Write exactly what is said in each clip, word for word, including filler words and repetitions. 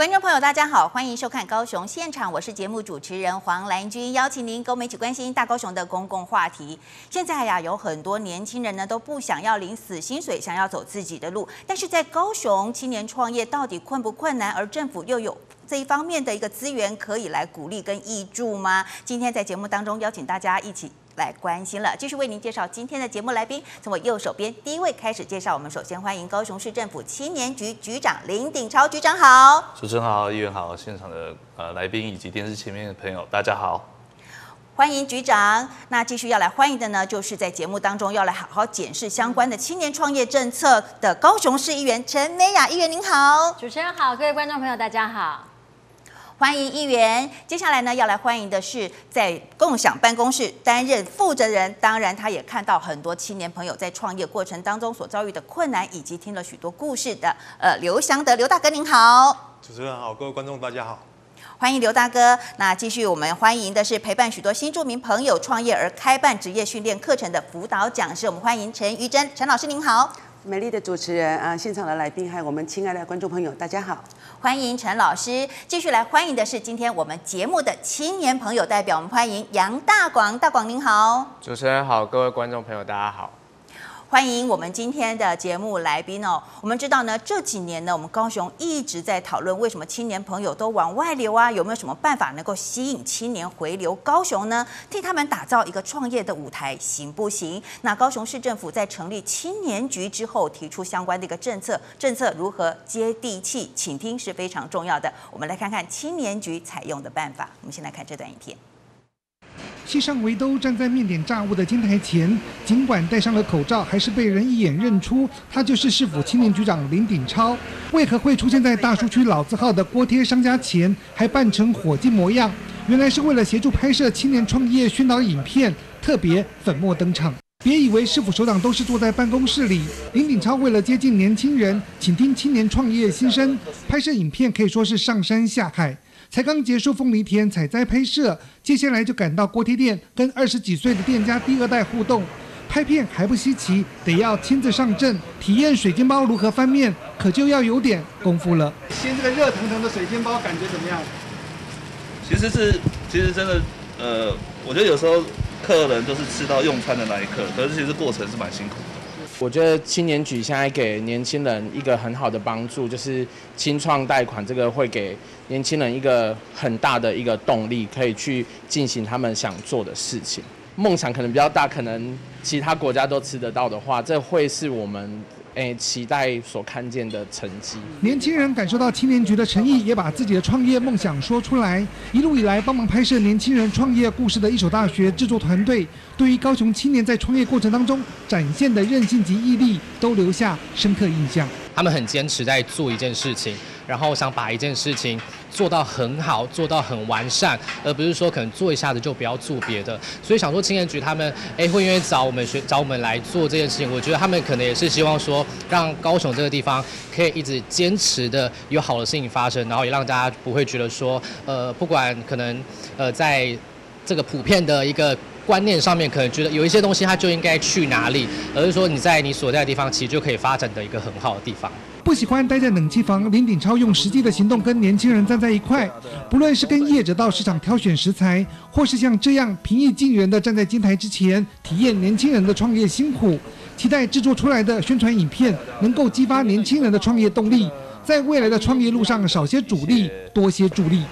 观众朋友，大家好，欢迎收看高雄现场，我是节目主持人黄兰君，邀请您跟我们一起关心大高雄的公共话题。现在呀，有很多年轻人呢都不想要领死薪水，想要走自己的路，但是在高雄青年创业到底困不困难？而政府又有这一方面的一个资源可以来鼓励跟挹注吗？今天在节目当中邀请大家一起来关心了，继续为您介绍今天的节目来宾。从我右手边第一位开始介绍，我们首先欢迎高雄市政府青年局局长林鼎超局长好。 主持人好，议员好，现场的呃来宾以及电视前面的朋友，大家好。 欢迎局长。那继续要来欢迎的呢，就是在节目当中要来好好检视相关的青年创业政策的高雄市议员陈美雅议员，您好。 主持人好，各位观众朋友，大家好。 欢迎议员。接下来呢，要来欢迎的是在共享办公室担任负责人，当然他也看到很多青年朋友在创业过程当中所遭遇的困难，以及听了许多故事的呃刘祥德刘大哥，您好。 主持人好，各位观众大家好。 欢迎刘大哥。那继续我们欢迎的是陪伴许多新住民朋友创业而开办职业训练课程的辅导讲师，我们欢迎陈瑜珍陈老师，您好。 美丽的主持人啊，现场的来宾还有我们亲爱的观众朋友，大家好， 欢迎陈老师。继续来欢迎的是今天我们节目的青年朋友代表，我们欢迎杨大广，大广您好。 主持人好，各位观众朋友大家好。 欢迎我们今天的节目来宾哦。我们知道呢，这几年呢，我们高雄一直在讨论为什么青年朋友都往外流啊，有没有什么办法能够吸引青年回流高雄呢？替他们打造一个创业的舞台，行不行？那高雄市政府在成立青年局之后，提出相关的一个政策，政策如何接地气，请听是非常重要的。我们来看看青年局采用的办法。我们先来看这段影片。 系上围兜站在面点炸物的金台前，尽管戴上了口罩，还是被人一眼认出他就是市府青年局长林鼎超。为何会出现在大树区老字号的锅贴商家前，还扮成伙计模样？原来是为了协助拍摄青年创业宣导影片，特别粉墨登场。别以为市府首长都是坐在办公室里，林鼎超为了接近年轻人，请听青年创业心声，拍摄影片可以说是上山下海。才刚结束凤梨田采摘拍摄，接下来就赶到锅贴店，跟二十几岁的店家第二代互动。拍片还不稀奇，得要亲自上阵，体验水煎包如何翻面，可就要有点功夫了。先这个热腾腾的水煎包感觉怎么样？ 其实是，其实真的，呃，我觉得有时候客人都是吃到用餐的那一刻，可是其实过程是蛮辛苦的。 我觉得青年局现在给年轻人一个很好的帮助，就是青创贷款，这个会给年轻人一个很大的一个动力，可以去进行他们想做的事情。梦想可能比较大，可能其他国家都吃得到的话，这会是我们诶期待所看见的成绩。 年轻人感受到青年局的诚意，也把自己的创业梦想说出来。一路以来帮忙拍摄年轻人创业故事的一所大学制作团队，对于高雄青年在创业过程当中展现的韧性及毅力，都留下深刻印象。 他们很坚持在做一件事情，然后想把一件事情做到很好，做到很完善，而不是说可能做一下子就不要做别的。所以想说青年局他们哎会愿意找我们学找我们来做这件事情，我觉得他们可能也是希望说让高雄这个地方可以一直坚持的有好的事情发生，然后也让大家不会觉得说呃不管可能呃在这个普遍的一个观念上面，可能觉得有一些东西它就应该去哪里，而是说你在你所在的地方其实就可以发展的一个很好的地方。 不喜欢待在冷气房，林鼎超用实际的行动跟年轻人站在一块，不论是跟业者到市场挑选食材，或是像这样平易近人的站在金台之前，体验年轻人的创业辛苦。期待制作出来的宣传影片能够激发年轻人的创业动力，在未来的创业路上少些阻力，多些助力。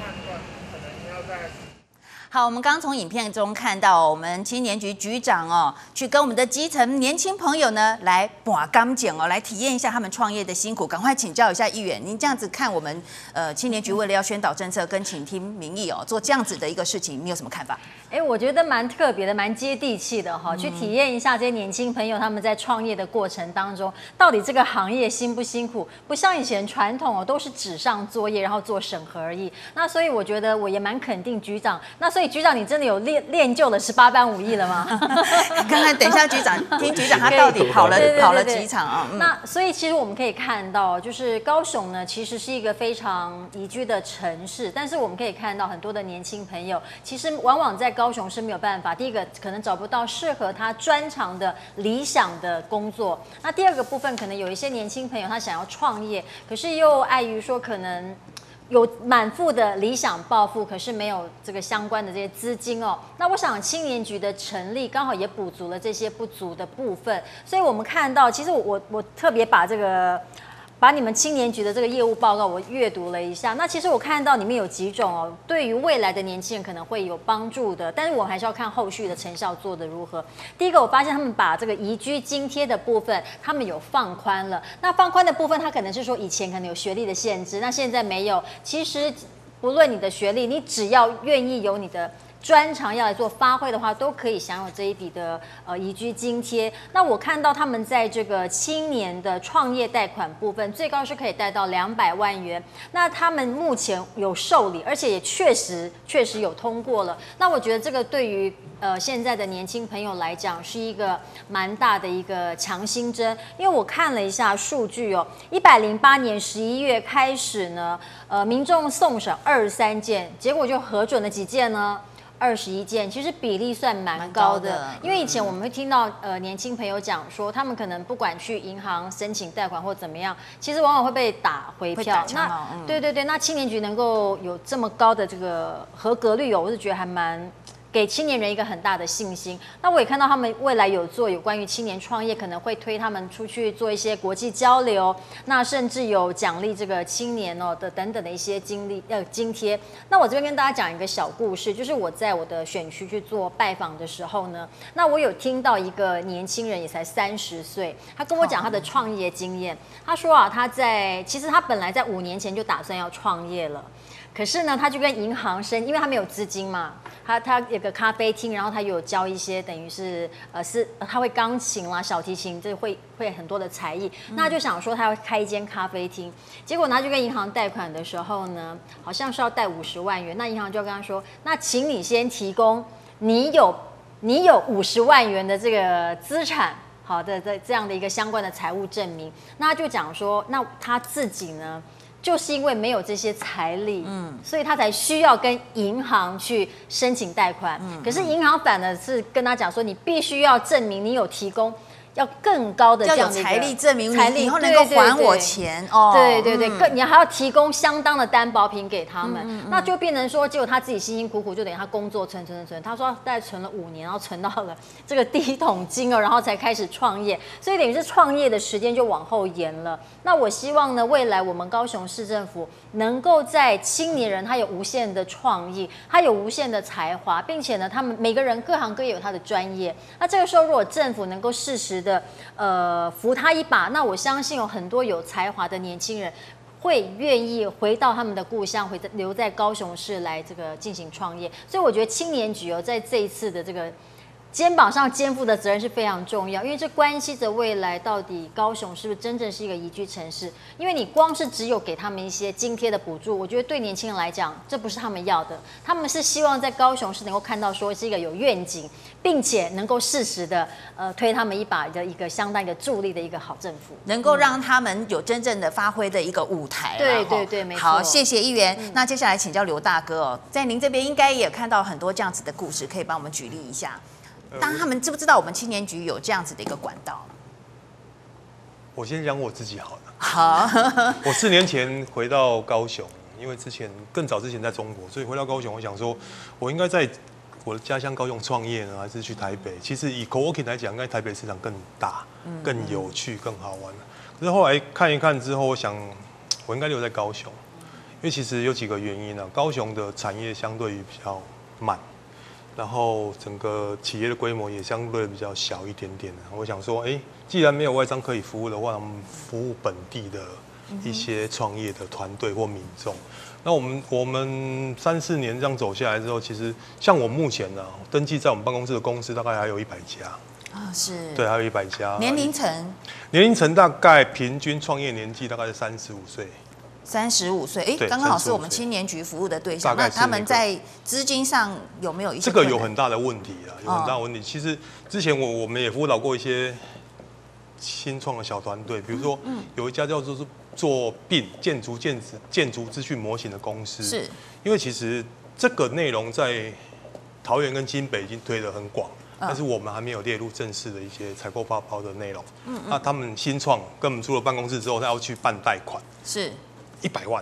好，我们刚刚从影片中看到，我们青年局局长哦，去跟我们的基层年轻朋友呢来把钢剪哦，来体验一下他们创业的辛苦。赶快请教一下议员，您这样子看我们呃青年局为了要宣导政策跟倾听民意哦，做这样子的一个事情，你有什么看法？ 哎，我觉得蛮特别的，蛮接地气的哈、嗯，去体验一下这些年轻朋友他们在创业的过程当中，到底这个行业辛不辛苦？不像以前传统哦，都是纸上作业，然后做审核而已。那所以我觉得我也蛮肯定局长。那所以局长，你真的有练练就了十八般武艺了吗？ 刚才等一下局长听局长他到底跑了对对对对跑了几场啊？ 嗯、那所以其实我们可以看到，就是高雄呢，其实是一个非常宜居的城市，但是我们可以看到很多的年轻朋友，其实往往在高雄是没有办法。第一个可能找不到适合他专长的理想的工作，那第二个部分可能有一些年轻朋友他想要创业，可是又碍于说可能有满腹的理想抱负，可是没有这个相关的这些资金哦。那我想青年局的成立刚好也补足了这些不足的部分，所以我们看到，其实我我我特别把这个。把你们青年局的这个业务报告我阅读了一下，那其实我看到里面有几种哦，对于未来的年轻人可能会有帮助的，但是我还是要看后续的成效做得如何。第一个，我发现他们把这个移居津贴的部分，他们有放宽了。那放宽的部分，它可能是说以前可能有学历的限制，那现在没有。其实不论你的学历，你只要愿意有你的专长要来做发挥的话，都可以享有这一笔的呃移居津贴。那我看到他们在这个青年的创业贷款部分，最高是可以贷到两百万元。那他们目前有受理，而且也确实确实有通过了。那我觉得这个对于呃现在的年轻朋友来讲，是一个蛮大的一个强心针。因为我看了一下数据哦，一百零八年十一月开始呢，呃民众送审二十三件，结果就核准了几件呢？二十一件，其实比例算蛮高的，高的因为以前我们会听到呃年轻朋友讲说，他们可能不管去银行申请贷款或怎么样，其实往往会被打回票。那、嗯、对对对，那青年局能够有这么高的这个合格率哦，我是觉得还蛮。给青年人一个很大的信心。那我也看到他们未来有做有关于青年创业，可能会推他们出去做一些国际交流，那甚至有奖励这个青年哦的等等的一些经历呃津贴。那我这边跟大家讲一个小故事，就是我在我的选区去做拜访的时候呢，那我有听到一个年轻人也才三十岁，他跟我讲他的创业经验。他说啊，他在其实他本来在五年前就打算要创业了。可是呢，他就跟银行申，因为他没有资金嘛，他他有个咖啡厅，然后他有教一些等于是呃是他会钢琴啦、小提琴，这会会很多的才艺。嗯、那他就想说他要开一间咖啡厅，结果呢他就跟银行贷款的时候呢，好像是要贷五十万元，那银行就跟他说，那请你先提供你有你有五十万元的这个资产。好的，的这样的一个相关的财务证明，那他就讲说，那他自己呢？就是因为没有这些财力，嗯，所以他才需要跟银行去申请贷款。嗯，可是银行反而是跟他讲说，你必须要证明你有提供要更高的这样的要有财力证明， 财力以后能够还我钱哦。 对对对，更、嗯、你还要提供相当的担保品给他们，嗯嗯、那就变成说，结果他自己辛辛苦苦，就等于他工作存存存存，他说大概存了五年，然后存到了这个第一桶金哦，然后才开始创业，所以等于是创业的时间就往后延了。那我希望呢，未来我们高雄市政府能够在青年人他有无限的创意，他有无限的才华，并且呢，他们每个人各行各业有他的专业。那这个时候，如果政府能够适时的呃扶他一把，那我相信有很多有才华的年轻人会愿意回到他们的故乡，回留在高雄市来这个进行创业。所以我觉得青年局哦，在这一次的这个肩膀上肩负的责任是非常重要，因为这关系着未来到底高雄是不是真正是一个宜居城市。因为你光是只有给他们一些津贴的补助，我觉得对年轻人来讲，这不是他们要的。他们是希望在高雄市能够看到说是一个有愿景，并且能够适时的呃推他们一把的一个相当的助力的一个好政府， 能够让他们有真正的发挥的一个舞台。 对对对，没错。 好，谢谢议员。嗯、那接下来请教刘大哥哦，在您这边应该也看到很多这样子的故事，可以帮我们举例一下。当他们知不知道我们青年局有这样子的一个管道？ 我先讲我自己好了。 好， 我四年前回到高雄，因为之前更早之前在中国，所以回到高雄，我想说，我应该在我的家乡高雄创业呢，还是去台北？其实以 coworking 来讲，应该台北市场更大、更有趣、更好玩。可是后来看一看之后，我想我应该留在高雄，因为其实有几个原因啊。高雄的产业相对于比较慢。然后整个企业的规模也相对比较小一点点的。我想说，哎，既然没有外商可以服务的话，我们服务本地的一些创业的团队或民众。那我们我们三四年这样走下来之后，其实像我目前呢、啊，登记在我们办公室的公司大概还有一百家。 啊、哦，是。对， 还有一百家。 年龄层？ 年龄层大概平均创业年纪大概是三十五岁。 三十五岁，哎，刚刚好是我们青年局服务的对象。那他们在资金上有没有一些？ 这个有很大的问题啊，有很大的问题。哦、其实之前我我们也辅导过一些新创的小团队，比如说有一家叫做是做 B I M 建筑建筑建筑资讯模型的公司， 是因为其实这个内容在桃园跟新北已经推得很广。但是我们还没有列入正式的一些采购发包的内容。嗯嗯那他们新创跟我们出了办公室之后，他要去办贷款。 是。 一百万，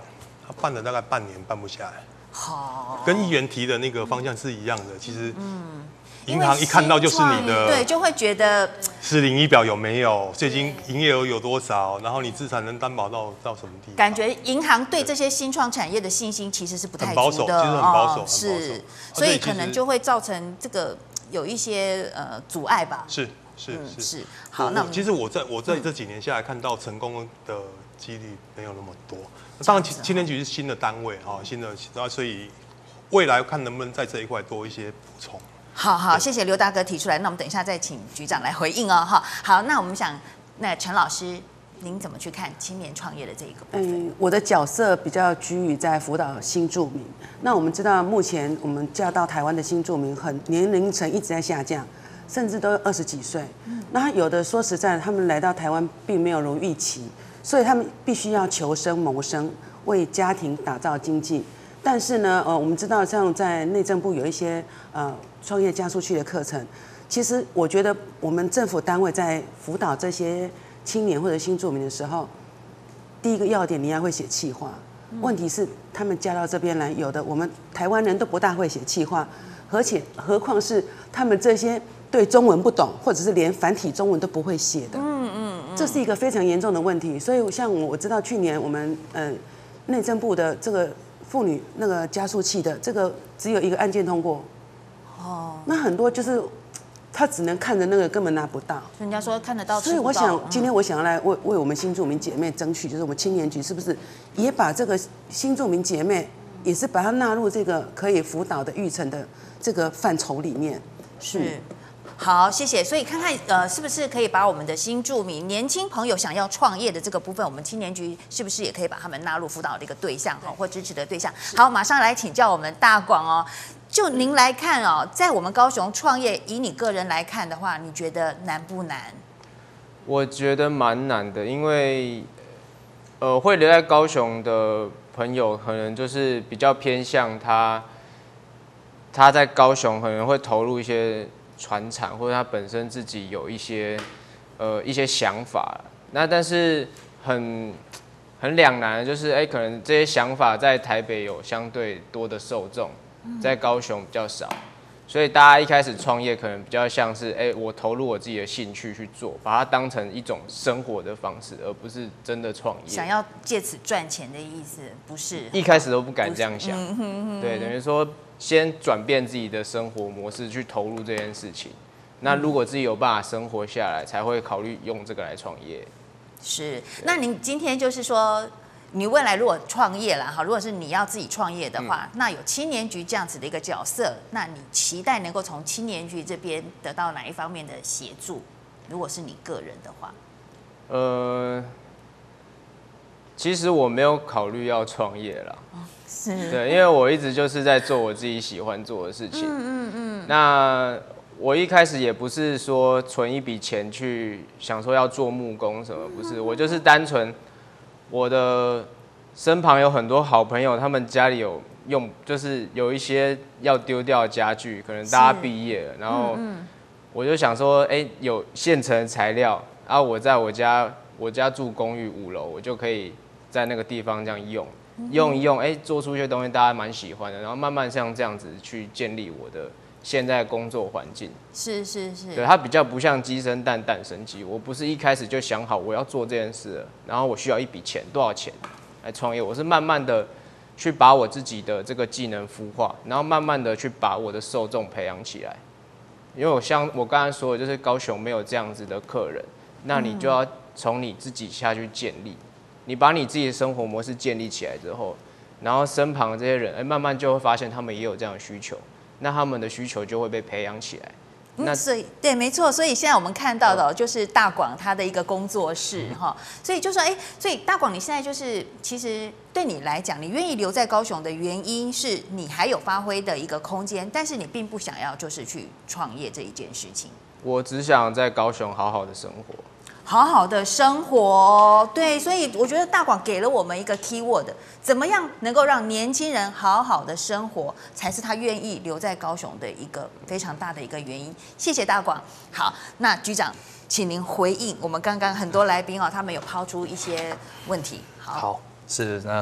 他办了大概半年办不下来。 好， 跟议员提的那个方向是一样的，其实嗯， 银行一看到就是你的， 对，就会觉得失灵仪表有没有，最近营业额有多少，然后你资产能担保到到什么地方？ 感觉银行对这些新创产业的信心其实是不太很保守， 足的， 其实很保守， 哦、是，所以可能就会造成这个有一些呃阻碍吧。 是是是、 嗯、是。好，那其实我在我在这几年下来看到成功的几率没有那么多。当然，青年局是新的单位哈，新的，然后所以未来看能不能在这一块多一些补充。 好好，谢谢刘大哥提出来，那我们等一下再请局长来回应哦。哈，好，那我们想，那陈老师，您怎么去看青年创业的这一个部分？ 嗯，我的角色比较居于在辅导新住民。那我们知道，目前我们嫁到台湾的新住民，很年龄层一直在下降，甚至都二十几岁。嗯、那有的说实在的，他们来到台湾并没有如预期。所以他们必须要求生谋生，为家庭打造经济。但是呢，呃，我们知道像在内政部有一些呃创业加速器的课程，其实我觉得我们政府单位在辅导这些青年或者新住民的时候，第一个要点你要会写企划。问题是他们嫁到这边来，有的我们台湾人都不大会写企划，而且何况是他们这些对中文不懂，或者是连繁体中文都不会写的。嗯嗯。这是一个非常严重的问题，所以像我知道去年我们呃内政部的这个妇女那个加速器的这个只有一个案件通过，哦，那很多就是他只能看着那个根本拿不到， 人家说看得到， 所以我想今天我想要来为为我们新住民姐妹争取，就是我们青年局是不是也把这个新住民姐妹也是把它纳入这个可以辅导的育成的这个范畴里面， 是。嗯好，谢谢。所以看看呃，是不是可以把我们的新住民、年轻朋友想要创业的这个部分，我们青年局是不是也可以把他们纳入辅导的一个对象哈，或支持的对象？好，马上来请教我们大广哦。就您来看哦，在我们高雄创业，以你个人来看的话，你觉得难不难？ 我觉得蛮难的，因为呃，会留在高雄的朋友，可能就是比较偏向他，他在高雄可能会投入一些传产，或者他本身自己有一些呃一些想法，那但是很很两难的就是，哎、欸，可能这些想法在台北有相对多的受众，在高雄比较少，所以大家一开始创业可能比较像是，哎、欸，我投入我自己的兴趣去做，把它当成一种生活的方式，而不是真的创业。 想要借此赚钱的意思，不是？ 一开始都不敢这样想， 嗯、哼哼对，等于说。先转变自己的生活模式去投入这件事情，那如果自己有办法生活下来，才会考虑用这个来创业。 是，那您今天就是说，你未来如果创业了哈，如果是你要自己创业的话，嗯、那有青年局这样子的一个角色，那你期待能够从青年局这边得到哪一方面的协助？如果是你个人的话， 呃，其实我没有考虑要创业啦。哦是对，因为我一直就是在做我自己喜欢做的事情。嗯嗯嗯。那我一开始也不是说存一笔钱去想说要做木工什么，不是，我就是单纯我的身旁有很多好朋友，他们家里有用，就是有一些要丢掉的家具，可能大家毕业了，然后我就想说，哎、欸，有现成的材料，然后我在我家，我家住公寓五楼，我就可以在那个地方这样用。用一用，哎、欸，做出一些东西，大家蛮喜欢的，然后慢慢像这样子去建立我的现在的工作环境。 是是是， 对，它比较不像鸡生蛋，蛋生鸡。我不是一开始就想好我要做这件事了，然后我需要一笔钱，多少钱来创业？我是慢慢的去把我自己的这个技能孵化，然后慢慢的去把我的受众培养起来。因为我像我刚才说的，就是高雄没有这样子的客人，那你就要从你自己下去建立。你把你自己的生活模式建立起来之后，然后身旁的这些人，哎，慢慢就会发现他们也有这样的需求，那他们的需求就会被培养起来。 那所以对，没错，所以现在我们看到的就是大广他的一个工作室哈，所以就说，哎，所以大广你现在就是其实对你来讲，你愿意留在高雄的原因是你还有发挥的一个空间，但是你并不想要就是去创业这一件事情。 我只想在高雄好好的生活。 好好的生活，对，所以我觉得大广给了我们一个 key word， 怎么样能够让年轻人好好的生活，才是他愿意留在高雄的一个非常大的一个原因。谢谢大广。好，那局长，请您回应我们刚刚很多来宾哦，他们有抛出一些问题。好， 好是那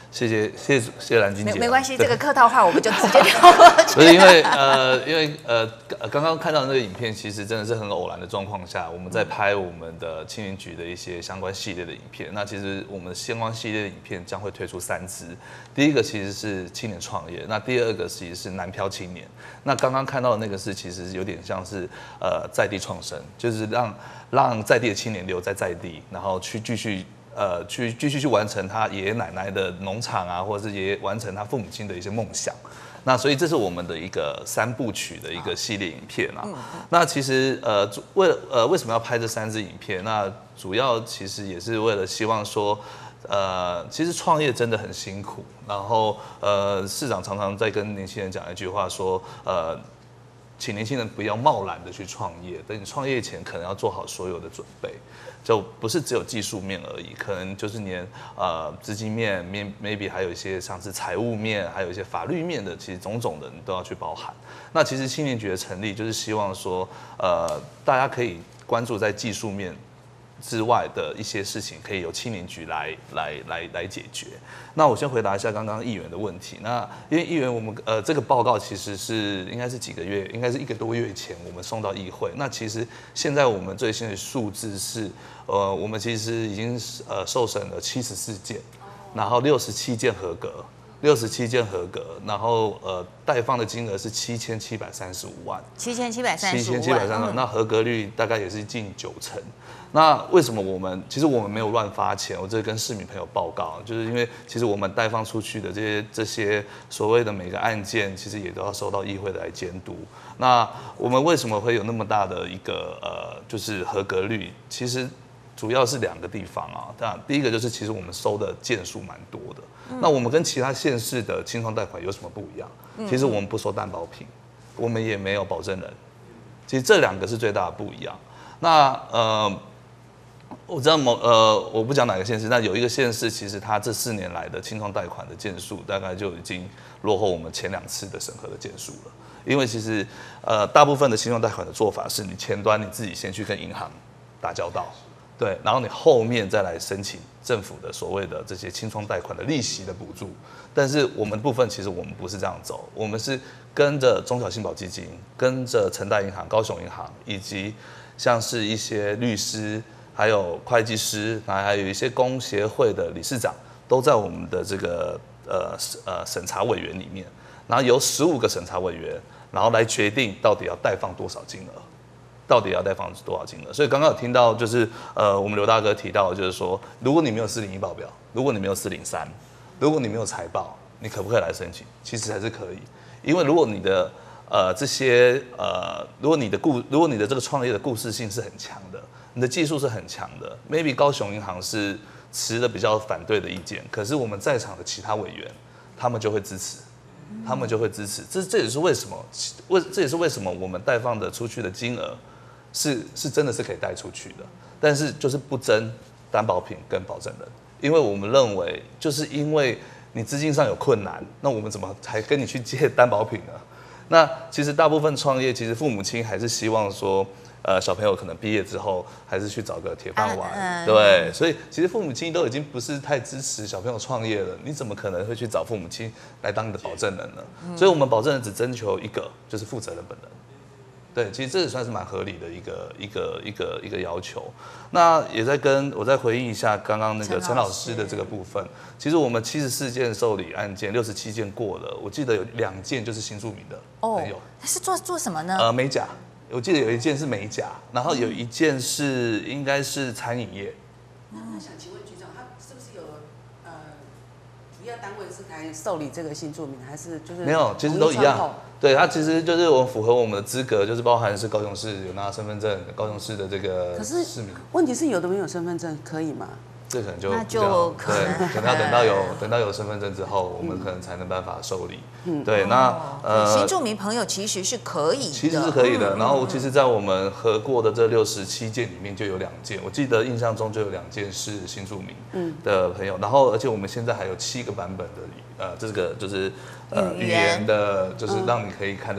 谢谢谢谢谢谢蓝君姐。 没没关系，这个客套话我们就直接跳过去。 不是因为呃，因为呃，刚刚看到那个影片，其实真的是很偶然的状况下，我们在拍我们的青年局的一些相关系列的影片。那其实我们相关系列的影片将会推出三支，第一个其实是青年创业，那第二个其实是南漂青年。那刚刚看到的那个是其实有点像是呃在地创生，就是让让在地的青年留在在地，然后去继续。呃，去继续去完成他爷爷奶奶的农场啊，或者是爷爷完成他父母亲的一些梦想。那所以这是我们的一个三部曲的一个系列影片啊。那其实呃，为了呃为什么要拍这三支影片？那主要其实也是为了希望说，呃，其实创业真的很辛苦。然后呃，市长常常在跟年轻人讲一句话说，呃。请年轻人不要贸然的去创业，等你创业前可能要做好所有的准备，就不是只有技术面而已，可能就是连呃资金面面 maybe 还有一些像是财务面，还有一些法律面的，其实种种的你都要去包含。那其实青年局的成立就是希望说，呃，大家可以关注在技术面之外的一些事情，可以由青年局来来来来解决。那我先回答一下刚刚议员的问题。那因为议员我们呃这个报告其实是应该是几个月，应该是一个多月前我们送到议会。那其实现在我们最新的数字是，呃，我们其实已经呃受审了七十四件，然后六十七件合格。六十七件合格，然后呃，贷放的金额是七千七百三十五万， 七千七百三十五万， 七千七百三十五，那合格率大概也是近九成。那为什么我们其实我们没有乱发钱？我这跟市民朋友报告，就是因为其实我们贷放出去的这些这些所谓的每个案件，其实也都要受到议会的来监督。那我们为什么会有那么大的一个呃，就是合格率？其实主要是两个地方啊。那第一个就是其实我们收的件数蛮多的。那我们跟其他县市的青创贷款有什么不一样？其实我们不收担保品，我们也没有保证人。其实这两个是最大的不一样。那呃，我知道某呃，我不讲哪个县市，但有一个县市，其实它这四年来的青创贷款的件数大概就已经落后我们前两次的审核的件数了。因为其实呃，大部分的青创贷款的做法是你前端你自己先去跟银行打交道。对，然后你后面再来申请政府的所谓的这些青创贷款的利息的补助，但是我们部分其实我们不是这样走，我们是跟着中小信保基金、跟着成大银行、高雄银行，以及像是一些律师、还有会计师，然后还有一些工协会的理事长，都在我们的这个呃呃审查委员里面，然后由十五个审查委员，然后来决定到底要贷放多少金额。到底要贷放多少金额？所以刚刚有听到，就是呃，我们刘大哥提到，就是说，如果你没有四零一报表，如果你没有四零三，如果你没有财报，你可不可以来申请？其实还是可以，因为如果你的呃这些呃，如果你的故，如果你的这个创业的故事性是很强的，你的技术是很强的 ，maybe 高雄银行是持了比较反对的意见，可是我们在场的其他委员，他们就会支持。他们就会支持，这这也是为什么，为这也是为什么我们贷放的出去的金额。是是真的是可以贷出去的，但是就是不征担保品跟保证人，因为我们认为就是因为你资金上有困难，那我们怎么还跟你去借担保品呢？那其实大部分创业，其实父母亲还是希望说，呃，小朋友可能毕业之后还是去找个铁饭碗，啊嗯、对，所以其实父母亲都已经不是太支持小朋友创业了，你怎么可能会去找父母亲来当你的保证人呢？嗯、所以我们保证人只征求一个，就是负责人本人。对，其实这也算是蛮合理的一个一个一个一个要求。那也在跟我再回应一下刚刚那个陈老师的这个部分。其实我们七十四件受理案件，六十七件过了，我记得有两件就是新住民的朋友。哦， 他是做做什么呢？ 呃，美甲，我记得有一件是美甲，然后有一件是应该是餐饮业。 那想请问局长，他是不是有呃主要单位是来受理这个新住民，还是就是没有？其实都一样。对，它其实就是我们符合我们的资格，就是包含是高雄市有拿身份证，高雄市的这个市民。 问题是有的没有身份证可以吗？ 这可能就那就可能对，可能要等到有等到有身份证之后，我们可能才能办法受理。嗯，对，那呃， 新住民朋友其实是可以的， 其实是可以的。然后其实，在我们合过的这六十七件里面，就有两件，我记得印象中就有两件是新住民的朋友。然后，而且我们现在还有七个版本的呃，这个就是呃语言的，就是让你可以看得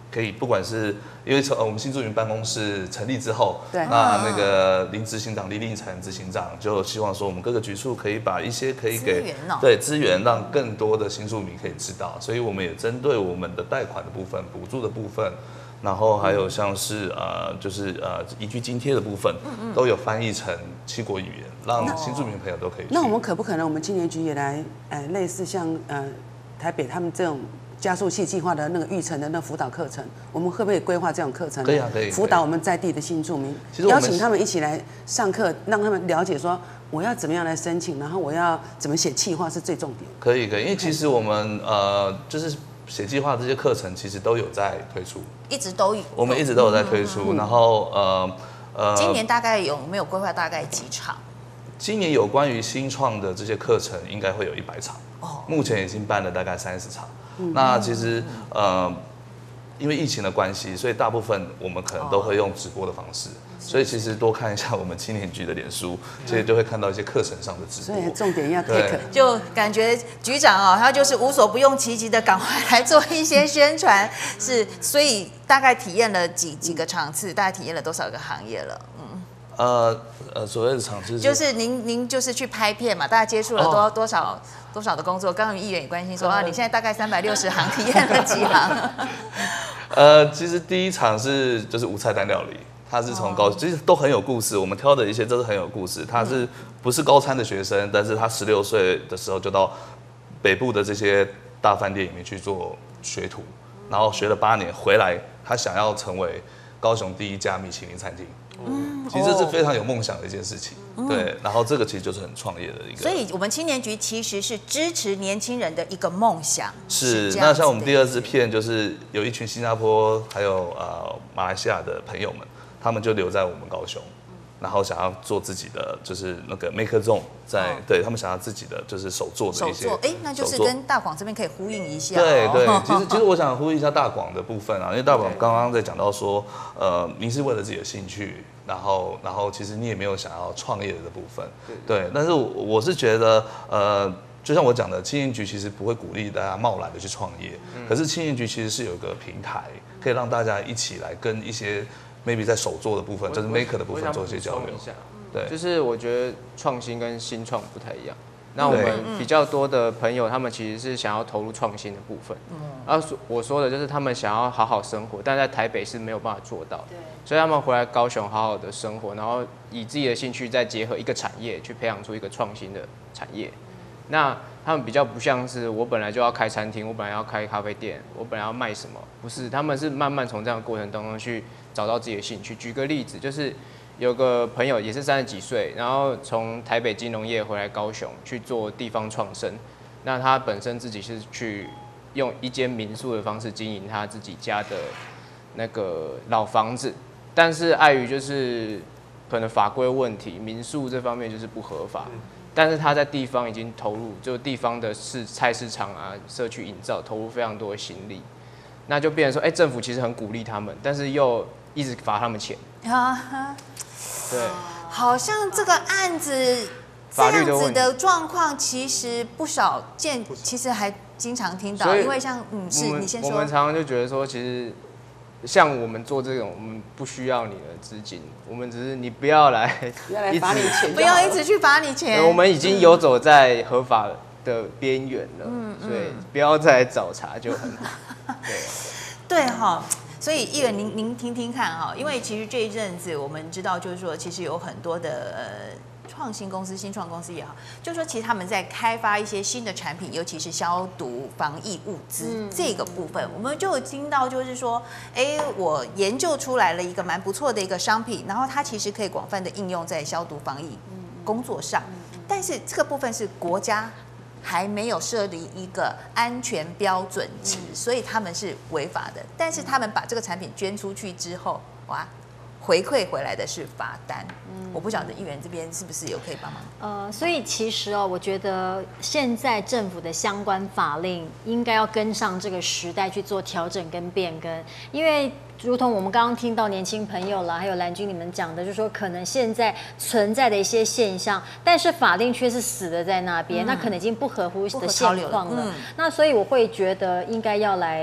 可以不管是因为从呃我们新住民办公室成立之后， 对， 那那个林执行长李立成执行长就希望说，我们各个局处可以把一些可以给资源哦对资源，让更多的新住民可以知道，所以我们也针对我们的贷款的部分、补助的部分。然后还有像是呃，就是呃移居津贴的部分，都有翻译成七国语言，让新住民朋友都可以去。 那我们可不可能，我们青年局也来，呃，类似像呃台北他们这种加速器计划的那个育成的那辅导课程，我们会不会规划这种课程？ 可以啊，可以。 辅导我们在地的新住民， 其实邀请他们一起来上课，让他们了解说我要怎么样来申请，然后我要怎么写企划是最重点。 可以，可以，因为其实我们呃就是写计划这些课程，其实都有在推出。 一直都有， 我们一直都有在推出，嗯、然后呃呃， 今年大概有没有规划大概几场？ 今年有关于新创的这些课程，应该会有一百场。哦，目前已经办了大概三十场。嗯、那其实呃，因为疫情的关系，所以大部分我们可能都会用直播的方式。哦，所以其实多看一下我们青年局的脸书，其实就会看到一些课程上的直播。 所以重点要 take， 就感觉局长哦，他就是无所不用其极的，赶快来做一些宣传。是，所以大概体验了几几个场次，大概体验了多少个行业了？嗯， 呃呃，所谓的场次就是您您就是去拍片嘛，大概接触了多、哦、多少多少的工作？刚刚议员也关心说啊，你现在大概三百六十行，体验了几行？ 呃，其实第一场是就是无菜单料理。他是从高，其实都很有故事。我们挑的一些都是很有故事。他是不是高餐的学生？但是他十六岁的时候就到北部的这些大饭店里面去做学徒，然后学了八年回来，他想要成为高雄第一家米其林餐厅。嗯，其实这是非常有梦想的一件事情。嗯、对，然后这个其实就是很创业的一个。 所以我们青年局其实是支持年轻人的一个梦想。 是，那像我们第二支片就是有一群新加坡还有呃马来西亚的朋友们。他们就留在我们高雄，然后想要做自己的，就是那个 Maker Zone， 在、哦、对他们想要自己的就是手做的一些手作， 哎，那就是跟大广这边可以呼应一下、 哦。对对，其实其实我想呼应一下大广的部分啊，因为大广刚刚在讲到说，呃，您是为了自己的兴趣，然后然后其实你也没有想要创业的部分，对，对但是我我是觉得，呃。就像我讲的，青年局其实不会鼓励大家贸然的去创业，嗯、可是青年局其实是有一个平台，可以让大家一起来跟一些 maybe 在手做的部分，就是 maker 的部分做一些交流。 对，就是我觉得创新跟新创不太一样。那我们比较多的朋友，他们其实是想要投入创新的部分。嗯，然后我说的就是他们想要好好生活，但在台北是没有办法做到。对，所以他们回来高雄好好的生活，然后以自己的兴趣再结合一个产业，去培养出一个创新的产业。那他们比较不像是我本来就要开餐厅，我本来要开咖啡店，我本来要卖什么，不是，他们是慢慢从这样的过程当中去找到自己的兴趣。举个例子，就是有个朋友也是三十几岁，然后从台北金融业回来高雄去做地方创生。那他本身自己是去用一间民宿的方式经营他自己家的那个老房子，但是碍于就是可能法规问题，民宿这方面就是不合法。但是他在地方已经投入，就地方的市菜市场啊、社区营造，投入非常多的心力，那就变成说，哎、欸，政府其实很鼓励他们，但是又一直罚他们钱。啊，对， 好像这个案子这样子的状况，其实不少见，其实还经常听到，因为像嗯，是你先说。 我们常常就觉得说，其实。像我们做这种，我们不需要你的资金，我们只是你不要来， 不要来罚你钱， 不要一直去罚你钱。 我们已经游走在合法的边缘了，嗯嗯、所以不要再来找茬就很好。 对，对哈。所以议员您您听听看哈，因为其实这一阵子我们知道，就是说其实有很多的呃。创新公司、新创公司也好，就是说，其实他们在开发一些新的产品，尤其是消毒防疫物资、嗯、这个部分，我们就有听到，就是说，哎，我研究出来了一个蛮不错的一个商品，然后它其实可以广泛的应用在消毒防疫工作上，但是这个部分是国家还没有设立一个安全标准值，所以他们是违法的。但是他们把这个产品捐出去之后，哇！回馈回来的是罚单，嗯、我不晓得议员这边是不是有可以帮忙？ 呃，所以其实哦，我觉得现在政府的相关法令应该要跟上这个时代去做调整跟变更，因为如同我们刚刚听到年轻朋友啦，还有蓝军你们讲的，就是说可能现在存在的一些现象，但是法令却是死的在那边，嗯、那可能已经不合乎的现况了。嗯、那所以我会觉得应该要来。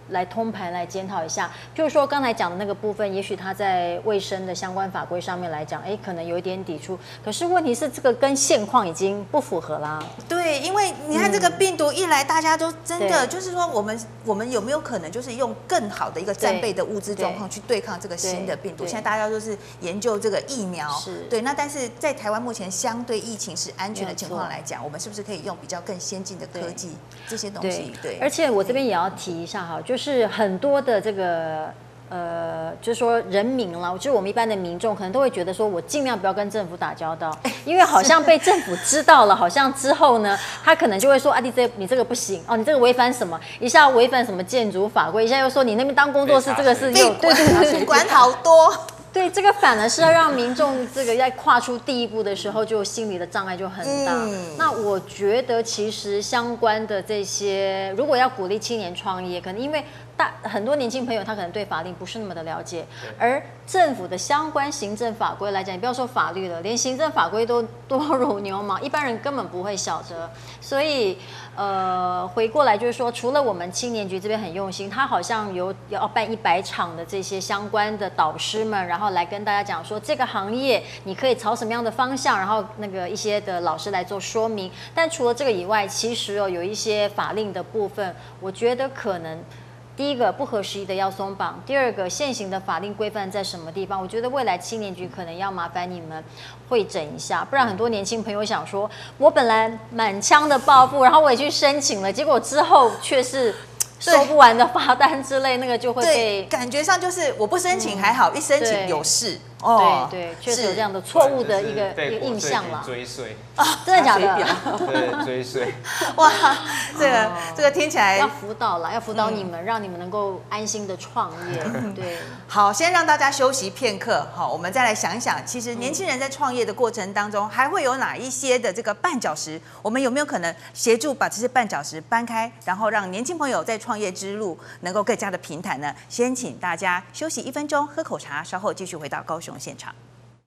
来通盘来检讨一下。譬如说刚才讲的那个部分，也许它在卫生的相关法规上面来讲，哎，可能有一点抵触。可是问题是，这个跟现况已经不符合啦。 对，因为你看这个病毒一来，大家都真的对就是说，我们我们有没有可能就是用更好的一个战备的物资状况去对抗这个新的病毒？ 对现在大家都是研究这个疫苗， 是对。那但是在台湾目前相对疫情是安全的情况没有错来讲，我们是不是可以用比较更先进的科技这些东对西？对， 而且我这边也要提一下哈，就是很多的这个。呃，就是说人民啦，就是我们一般的民众可能都会觉得说，我尽量不要跟政府打交道，因为好像被政府知道了，好像之后呢，他可能就会说，啊，你这你这个不行哦，你这个违反什么？一下违反什么建筑法规，一下又说你那边当工作室这个是有对对对对管好多。 对，这个反而是要让民众这个在跨出第一步的时候，就心理的障碍就很大。嗯、那我觉得其实相关的这些，如果要鼓励青年创业，可能因为大很多年轻朋友他可能对法令不是那么的了解，而政府的相关行政法规来讲，你不要说法律了，连行政法规都多如牛毛，一般人根本不会晓得。所以呃，回过来就是说，除了我们青年局这边很用心，他好像有要办一百场的这些相关的导师们，然后来跟大家讲说这个行业你可以朝什么样的方向，然后那个一些的老师来做说明。但除了这个以外，其实哦有一些法令的部分，我觉得可能。第一个不合时宜的要松绑，第二个现行的法令规范在什么地方？我觉得未来青年局可能要麻烦你们会诊一下，不然很多年轻朋友想说，我本来满腔的抱负，然后我也去申请了，结果之后却是收不完的罚单之类，那个就会被感觉上就是我不申请还好，嗯、一申请有事。 哦，对对，确实有这样的错误的一个一个印象啦。 追税啊，真的假的？ 对，追税。 哇，这个这个听起来要辅导啦，要辅导你们，让你们能够安心的创业。对， 好，先让大家休息片刻，好，我们再来想一想，其实年轻人在创业的过程当中，还会有哪一些的这个绊脚石？我们有没有可能协助把这些绊脚石搬开，然后让年轻朋友在创业之路能够更加的平坦呢？先请大家休息一分钟，喝口茶，稍后继续回到高雄现场。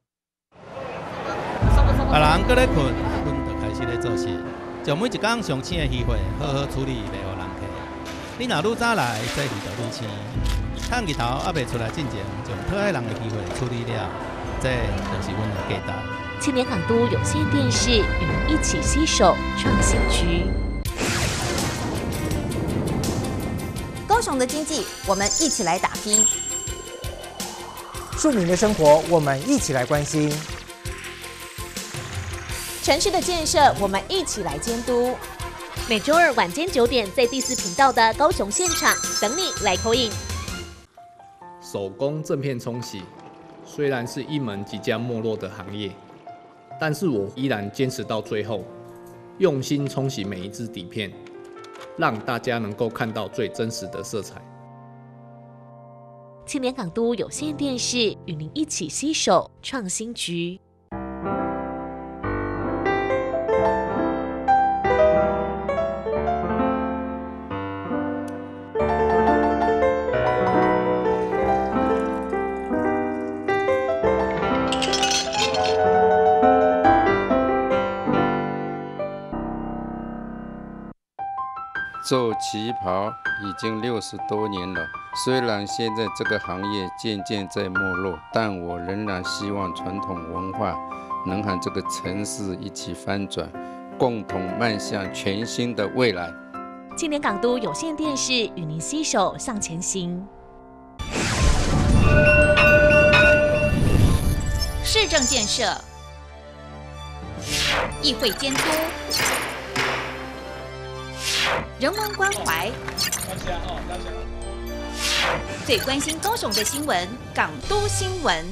别人搁咧困，阮就开始咧做事，将每一天上醒的机会好好处理，袂互人客。你若愈早来，做事就愈青。趁日头还袂出来进前，将讨爱人的机会处理了，这就是阮的价值。 青年港都有线电视与您一起携手创新区。 高雄的经济，我们一起来打拼。 庶民的生活，我们一起来关心； 城市的建设，我们一起来监督。每周二晚间九点，在第四频道的高雄现场等你来口音。 手工正片冲洗虽然是一门即将没落的行业，但是我依然坚持到最后，用心冲洗每一支底片，让大家能够看到最真实的色彩。 青年港都有线电视与您一起携手创新局。 做旗袍已经六十多年了，虽然现在这个行业渐渐在没落，但我仍然希望传统文化能和这个城市一起翻转，共同迈向全新的未来。 青年港都有线电视与您携手向前行。 市政建设、议会监督、人文关怀，最关心高雄的新闻，港都新闻。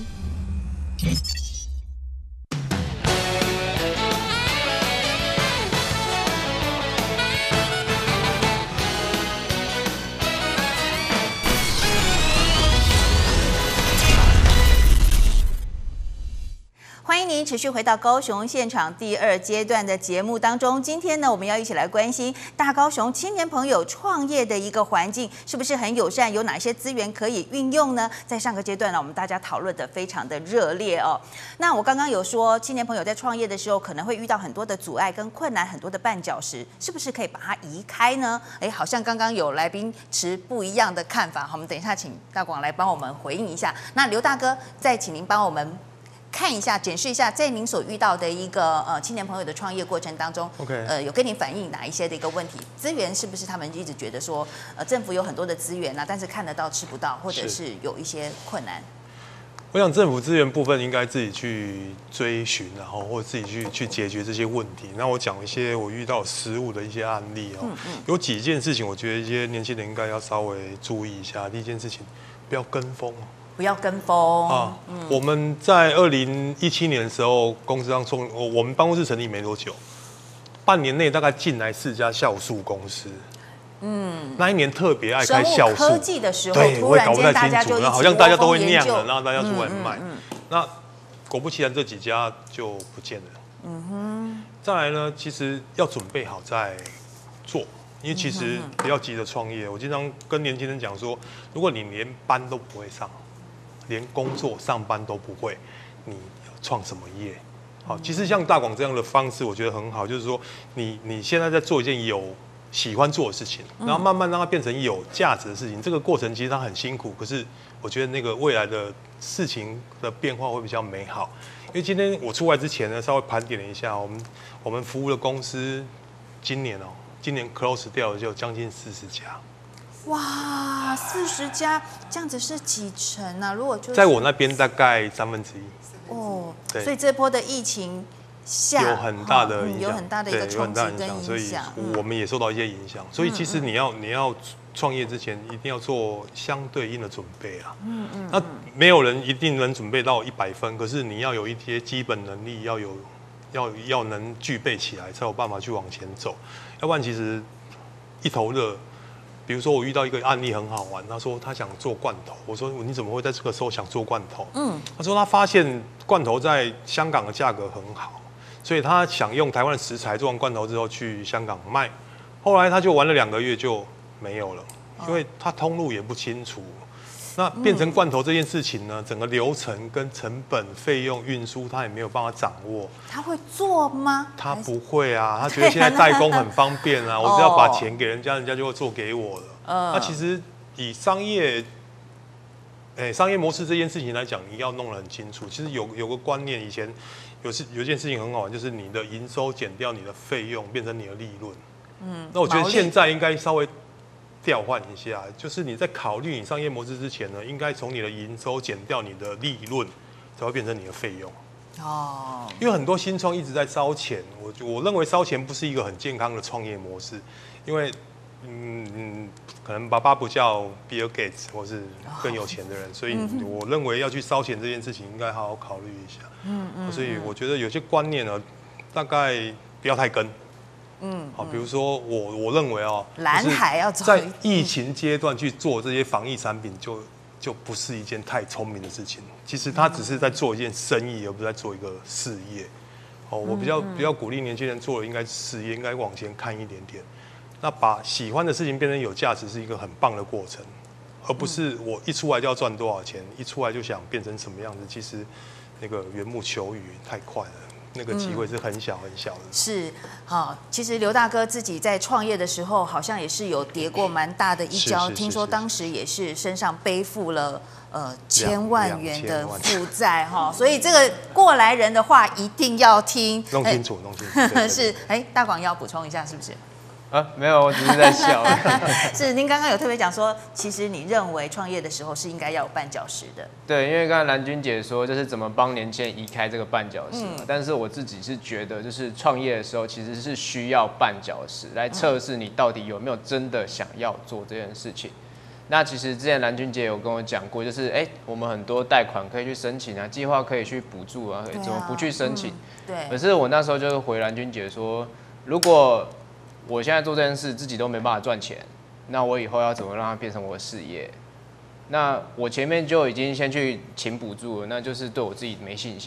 欢迎您持续回到高雄现场第二阶段的节目当中。今天呢，我们要一起来关心大高雄青年朋友创业的一个环境是不是很友善，有哪些资源可以运用呢？在上个阶段呢，我们大家讨论的非常的热烈哦。那我刚刚有说，青年朋友在创业的时候可能会遇到很多的阻碍跟困难，很多的绊脚石，是不是可以把它移开呢？哎，好像刚刚有来宾持不一样的看法，好，我们等一下请大广来帮我们回应一下。那刘大哥，再请您帮我们看一下、检视一下，在您所遇到的一个呃青年朋友的创业过程当中 ，OK， 呃，有跟您反映哪一些的一个问题？资源是不是他们一直觉得说，呃，政府有很多的资源啊，但是看得到吃不到，或者是有一些困难？ 我想政府资源部分应该自己去追寻，然后或者自己去去解决这些问题。那我讲一些我遇到实务的一些案例哦，嗯嗯、有几件事情，我觉得一些年轻人应该要稍微注意一下。第一件事情，不要跟风。 不要跟风啊！嗯、我们在二零一七年的时候，公司刚从我们办公室成立没多久，半年内大概进来四家酵素公司。嗯，那一年特别爱开酵素科技的时候， 对，我也搞不太清楚，好像大家都会酿了，然后大家出来卖。嗯嗯嗯、那果不其然，这几家就不见了。嗯哼。再来呢，其实要准备好再做。因为其实不要急着创业，我经常跟年轻人讲说，如果你连班都不会上，连工作上班都不会，你创什么业？好，其实像大广这样的方式，我觉得很好，就是说你你现在在做一件有喜欢做的事情，然后慢慢让它变成有价值的事情。这个过程其实它很辛苦，可是我觉得那个未来的事情的变化会比较美好。因为今天我出来之前呢，稍微盘点了一下，我们我们服务的公司今年哦。今年 close 掉的就将近四十家， 哇，四十家，这样子是几成啊？如果就在我那边大概三分之一。 哦，所以这波的疫情下有很大的影响， 有很大的一个冲击跟影所以我们也受到一些影响。所以其实你要你要创业之前，一定要做相对应的准备啊。嗯嗯。那没有人一定能准备到一百分，可是你要有一些基本能力，要有。要要能具备起来，才有办法去往前走。要不然其实一头热。比如说我遇到一个案例很好玩，他说他想做罐头，我说你怎么会在这个时候想做罐头？嗯，他说他发现罐头在香港的价格很好，所以他想用台湾的食材做完罐头之后去香港卖。后来他就玩了两个月就没有了，因为他通路也不清楚。那变成罐头这件事情呢，整个流程跟成本、费用、运输，他也没有办法掌握。 他会做吗？ 他不会啊，他觉得现在代工很方便啊，我只要把钱给人家，人家就会做给我了。嗯，那其实以商业，哎，商业模式这件事情来讲，你要弄得很清楚。其实有有个观念，以前有事有一件事情很好玩，就是你的营收减掉你的费用，变成你的利润。嗯，那我觉得现在应该稍微调换一下，就是你在考虑你商业模式之前呢，应该从你的营收减掉你的利润，才会变成你的费用。哦，因为很多新创一直在烧钱，我我认为烧钱不是一个很健康的创业模式，因为嗯嗯，可能爸爸不叫 Bill Gates 或是更有钱的人，所以我认为要去烧钱这件事情，应该好好考虑一下。嗯嗯，所以我觉得有些观念呢，大概不要太跟。嗯，好，比如说我我认为哦， 蓝海要走在疫情阶段去做这些防疫产品就，就就不是一件太聪明的事情。其实他只是在做一件生意，而不是在做一个事业。哦，我比较比较鼓励年轻人做的应该是事业，应该往前看一点点。那把喜欢的事情变成有价值，是一个很棒的过程，而不是我一出来就要赚多少钱，一出来就想变成什么样子。其实那个缘木求鱼太快了。那个机会是很小很小的。嗯、 是，好，其实刘大哥自己在创业的时候，好像也是有跌过蛮大的一跤。听说当时也是身上背负了呃千万元的负债哈，所以这个过来人的话一定要听， 弄清楚，弄清楚。 是，哎，大广要补充一下，是不是？ 啊，没有，我只是在笑。 是，您刚刚有特别讲说，其实你认为创业的时候是应该要有绊脚石的。 对，因为刚才蓝君姐说，就是怎么帮年轻人移开这个绊脚石、嗯。但是我自己是觉得，就是创业的时候其实是需要绊脚石来测试你到底有没有真的想要做这件事情。那其实之前蓝君姐有跟我讲过，就是哎、欸，我们很多贷款可以去申请啊，计划可以去补助啊，怎么不去申请？嗯、 对。 可是我那时候就回蓝君姐说，如果我现在做这件事自己都没办法赚钱，那我以后要怎么让它变成我的事业？那我前面就已经先去请补助了，那就是对我自己没信心了。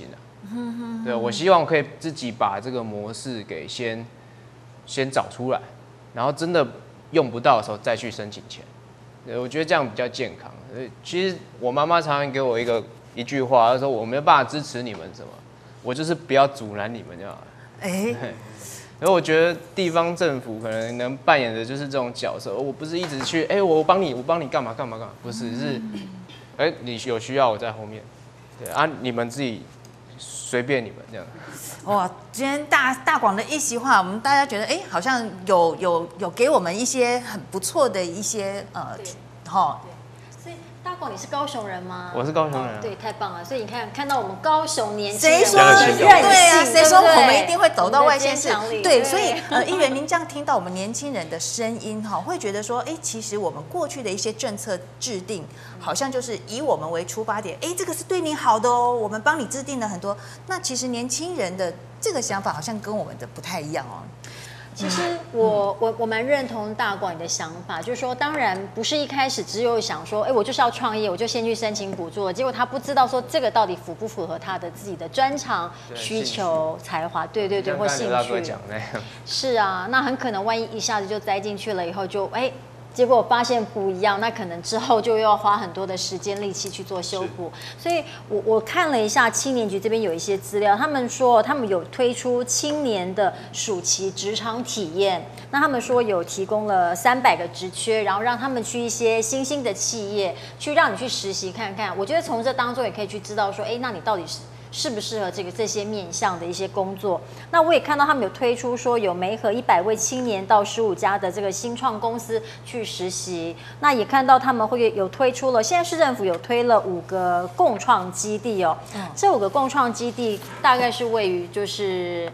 嗯、对，我希望可以自己把这个模式给先先找出来，然后真的用不到的时候再去申请钱。对，我觉得这样比较健康。其实我妈妈常常给我一个一句话，她说我没有办法支持你们什么，我就是不要阻拦你们就好了。哎、欸，然后我觉得地方政府可能能扮演的就是这种角色，我不是一直去哎、欸，我帮你，我帮你干嘛干嘛干嘛，不是是，哎、欸，你有需要我在后面，对啊，你们自己随便你们这样。 哇，今天大大广的一席话，我们大家觉得哎、欸，好像有有有给我们一些很不错的一些呃，哈。 大广，你是高雄人吗？ 我是高雄人、啊哦。 对，太棒了！所以你看，看到我们高雄年轻人谁说对啊？谁说我们一定会走到外县市？ 对， 对，所以呃，议员您这样听到我们年轻人的声音哈，会觉得说，哎，其实我们过去的一些政策制定，好像就是以我们为出发点，哎，这个是对你好的哦，我们帮你制定了很多。那其实年轻人的这个想法好像跟我们的不太一样哦。 其实我我我蛮认同大广你的想法，就是说，当然不是一开始只有想说，哎，我就是要创业，我就先去申请补助，结果他不知道说这个到底符不符合他的自己的专长、需求、才华，对对对，或兴趣。是啊，那很可能万一一下子就栽进去了以后就，就哎。结果发现不一样，那可能之后就要花很多的时间力气去做修补。所以我我看了一下青年局这边有一些资料，他们说他们有推出青年的暑期职场体验，那他们说有提供了三百个职缺，然后让他们去一些新兴的企业去让你去实习看看。我觉得从这当中也可以去知道说，哎，那你到底是适不适合这个这些面向的一些工作？那我也看到他们有推出说有媒合一百位青年到十五家的这个新创公司去实习。那也看到他们会有推出了，现在市政府有推了五个共创基地哦。嗯、这五个共创基地大概是位于就是。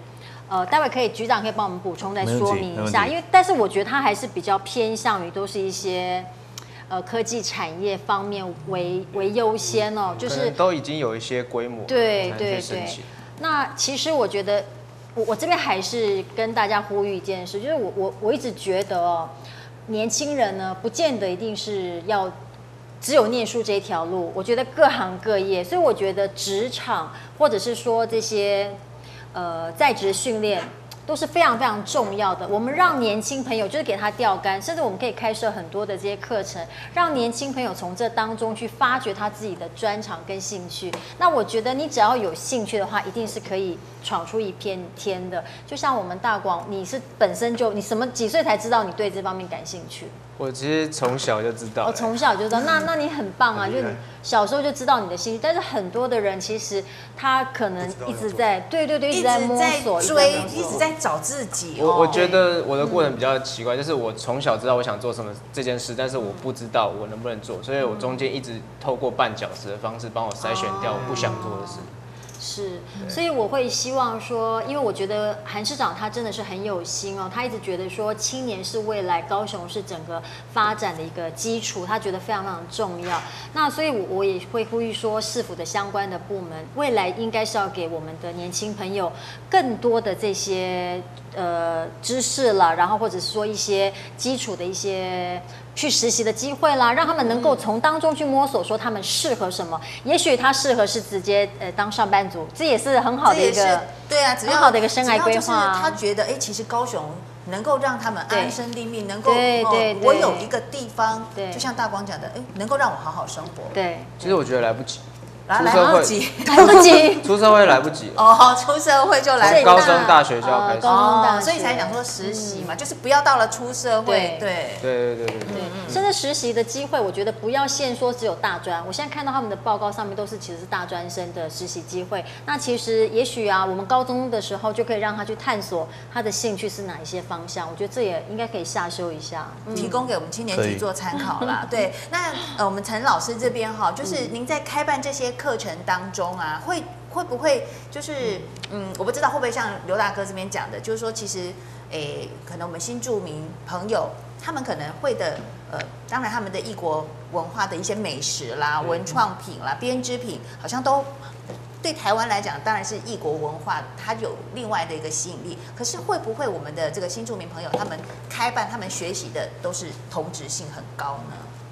呃，待会可以局长可以帮我们补充再说明一下，因为但是我觉得它还是比较偏向于都是一些。呃，科技产业方面为为优先哦，就是都已经有一些规模， 对对对。那其实我觉得，我我这边还是跟大家呼吁一件事，就是我我我一直觉得哦，年轻人呢，不见得一定是要只有念书这一条路，我觉得各行各业，所以我觉得职场或者是说这些呃在职训练。都是非常非常重要的。我们让年轻朋友就是给他钓竿，甚至我们可以开设很多的这些课程，让年轻朋友从这当中去发掘他自己的专长跟兴趣。那我觉得你只要有兴趣的话，一定是可以闯出一片天的。就像我们大广，你是本身就你什么几岁才知道你对这方面感兴趣？ 我其实从小就知道。 我、哦、从小就知道，那那你很棒啊！就你小时候就知道你的兴趣，但是很多的人其实他可能一直在对对对一直在摸索、 追，一直在找自己。 我我觉得我的过程比较奇怪，就是我从小知道我想做什么这件事，但是我不知道我能不能做，所以我中间一直透过绊脚石的方式帮我筛选掉我不想做的事。 是，所以我会希望说，因为我觉得韩市长他真的是很有心哦，他一直觉得说青年是未来高雄市整个发展的一个基础，他觉得非常非常重要。那所以我，我也会呼吁说，市府的相关的部门未来应该是要给我们的年轻朋友更多的这些呃知识了，然后或者是说一些基础的一些。去实习的机会啦，让他们能够从当中去摸索，说他们适合什么。也许他适合是直接呃当上班族，这也是很好的一个对啊，只要很好的一个生涯规划。 他觉得哎，其实高雄能够让他们安身立命，能够对对我有一个地方，就像大光讲的，哎，能够让我好好生活。 对， 其实我觉得来不及。 来来不及， 来不及， 出社会来不及哦，出社会就来， 高中大学就要开始， 哦，所以才讲说实习嘛，就是不要到了出社会， 对， 对对对对对， 甚至实习的机会，我觉得不要限说只有大专，我现在看到他们的报告上面都是其实是大专生的实习机会，那其实也许啊，我们高中的时候就可以让他去探索他的兴趣是哪一些方向，我觉得这也应该可以下修一下， 提供给我们青年局做参考啦。对，那呃，我们陈老师这边哈，就是您在开办这些课程当中啊，会会不会就是嗯，我不知道会不会像刘大哥这边讲的，就是说其实诶，可能我们新住民朋友他们可能会的呃，当然他们的异国文化的一些美食啦、文创品啦、编织品，好像都对台湾来讲，当然是异国文化，它有另外的一个吸引力。可是会不会我们的这个新住民朋友，他们开办、他们学习的都是同质性很高呢？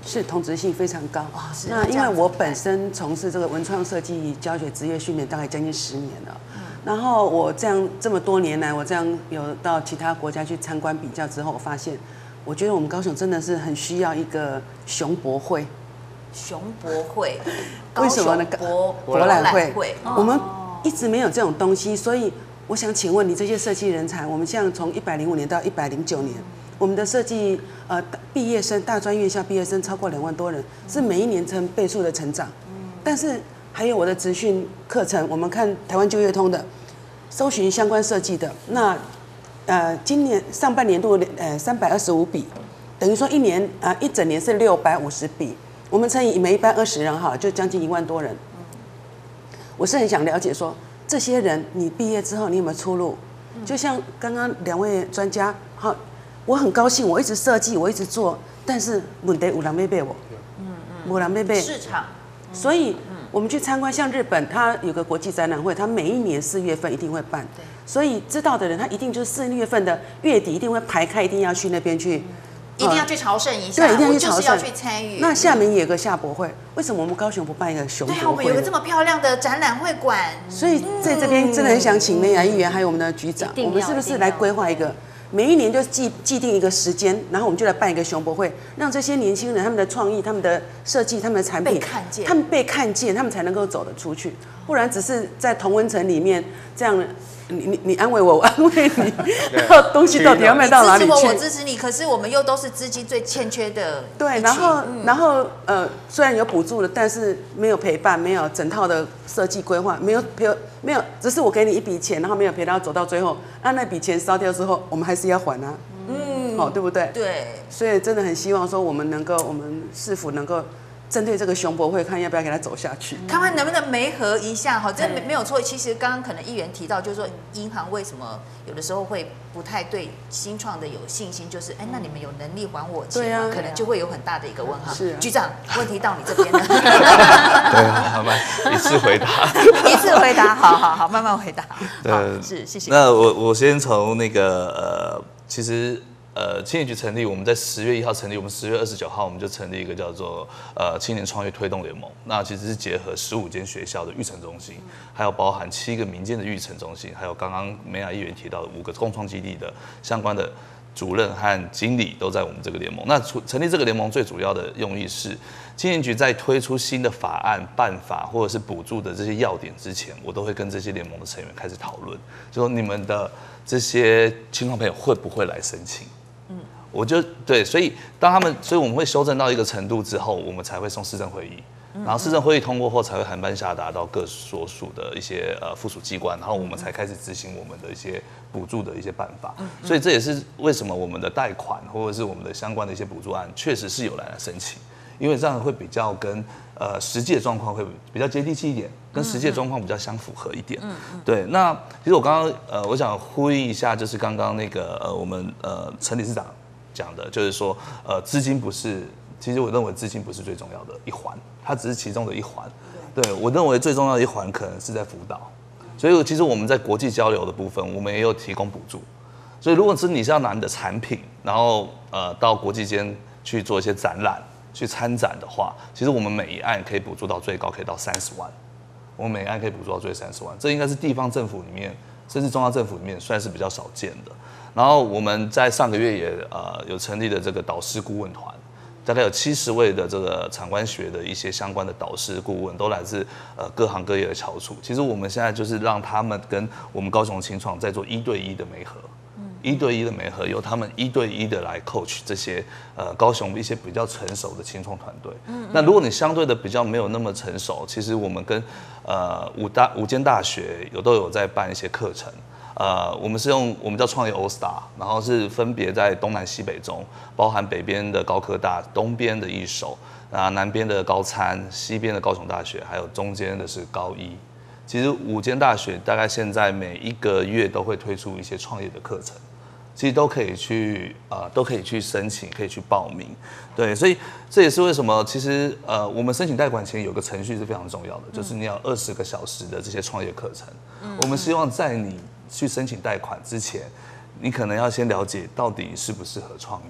是同质性非常高。 哦，是。 那因为我本身从事这个文创设计教学职业训练大概将近十年了，嗯、然后我这样这么多年来，我这样有到其他国家去参观比较之后，我发现，我觉得我们高雄真的是很需要一个熊博会。 熊博会， 为什么呢？ 博博览会， 哦、 我们一直没有这种东西，所以我想请问你，这些设计人才，我们像从一百零五年到一百零九年，我们的设计呃毕业生，大专院校毕业生超过两万多人，是每一年呈倍数的成长。但是还有我的职训课程，我们看台湾就业通的，搜寻相关设计的，那呃今年上半年度呃三百二十五笔，等于说一年啊、呃、一整年是六百五十笔。我们乘以每一班二十人哈，就将近一万多人。我是很想了解说，这些人你毕业之后你有没有出路？就像刚刚两位专家，好，我很高兴，我一直设计，我一直做，但是问题有人要买我，嗯嗯，没人要买市场。 所以我们去参观，像日本，它有个国际展览会，它每一年四月份一定会办，所以知道的人，他一定就是四月份的月底一定会排开，一定要去那边去。 一定要去朝圣一下， 对，一定要去朝圣， 要去参与。 那厦门也有个夏博会，为什么我们高雄不办一个熊博会？ 对啊，我们有个这么漂亮的展览会馆。 所以在这边真的很想请梅雅议员还有我们的局长，我们是不是来规划一个，每一年就既既定一个时间，然后我们就来办一个熊博会，让这些年轻人他们的创意、他们的设计、他们的产品被看见， 他们被看见，他们才能够走得出去。不然只是在同温层里面这样。你你你安慰我，我安慰你，然后东西到底要卖到哪里去？ 你支持我，我支持你。可是我们又都是资金最欠缺的。 对，然后、嗯、然后呃，虽然有补助了，但是没有陪伴，没有整套的设计规划，没有陪没有，只是我给你一笔钱，然后没有陪他走到最后，那那笔钱烧掉之后，我们还是要还啊。嗯，好、哦，对不对？ 对。 所以真的很希望说，我们能够，我们市府能够。针对这个熊博会，看要不要给他走下去， 看看能不能媒合一下哈，这没没有错。其实刚刚可能议员提到，就是说银行为什么有的时候会不太对新创的有信心，就是哎，那你们有能力还我钱吗？ 对啊， 可能就会有很大的一个问号。 是、啊， 局长，问题到你这边了。 对啊，好吧，一次回答， 一次回答，好好好，慢慢回答。好，是谢谢。 那我我先从那个呃，其实。呃，青年局成立，我们在十月一号成立，我们十月二十九号我们就成立一个叫做呃青年创业推动联盟。那其实是结合十五间学校的育成中心，还有包含七个民间的育成中心，还有刚刚梅雅议员提到的五个共创基地的相关的主任和经理都在我们这个联盟。那成立这个联盟最主要的用意是，青年局在推出新的法案、办法或者是补助的这些要点之前，我都会跟这些联盟的成员开始讨论，就说你们的这些青创朋友会不会来申请？我就对，所以当他们，所以我们会修正到一个程度之后，我们才会送市政会议，然后市政会议通过后，才会函班下达到各所属的一些呃附属机关，然后我们才开始执行我们的一些补助的一些办法。所以这也是为什么我们的贷款或者是我们的相关的一些补助案，确实是有人来申请，因为这样会比较跟呃实际的状况会比较接地气一点，跟实际的状况比较相符合一点。对，那其实我刚刚呃，我想呼应一下，就是刚刚那个呃，我们呃陈理事长讲的，就是说，呃，资金不是，其实我认为资金不是最重要的一环，它只是其中的一环。对，我认为最重要的一环可能是在辅导，所以其实我们在国际交流的部分，我们也有提供补助。所以如果是你是要拿你的产品，然后呃到国际间去做一些展览、去参展的话，其实我们每一案可以补助到最高可以到三十万，我们每一案可以补助到最三十万，这应该是地方政府里面，甚至中央政府里面算是比较少见的。然后我们在上个月也呃有成立了这个导师顾问团，大概有七十位的这个产官学的一些相关的导师顾问，都来自呃各行各业的翘楚。其实我们现在就是让他们跟我们高雄青创在做一对一的媒合，一对一的媒合，由他们一对一的来 coach 这些呃高雄一些比较成熟的青创团队。那如果你相对的比较没有那么成熟，其实我们跟呃五大五间大学有都有在办一些课程。呃，我们是用我们叫创业 All Star， 然后是分别在东南西北中，包含北边的高科大、东边的一手，啊南边的高参、西边的高雄大学，还有中间的是高一。其实五间大学大概现在每一个月都会推出一些创业的课程，其实都可以去呃都可以去申请，可以去报名。对，所以这也是为什么其实呃我们申请贷款前有个程序是非常重要的，就是你要二十个小时的这些创业课程。我们希望在你去申请贷款之前，你可能要先了解到底适不适合创业。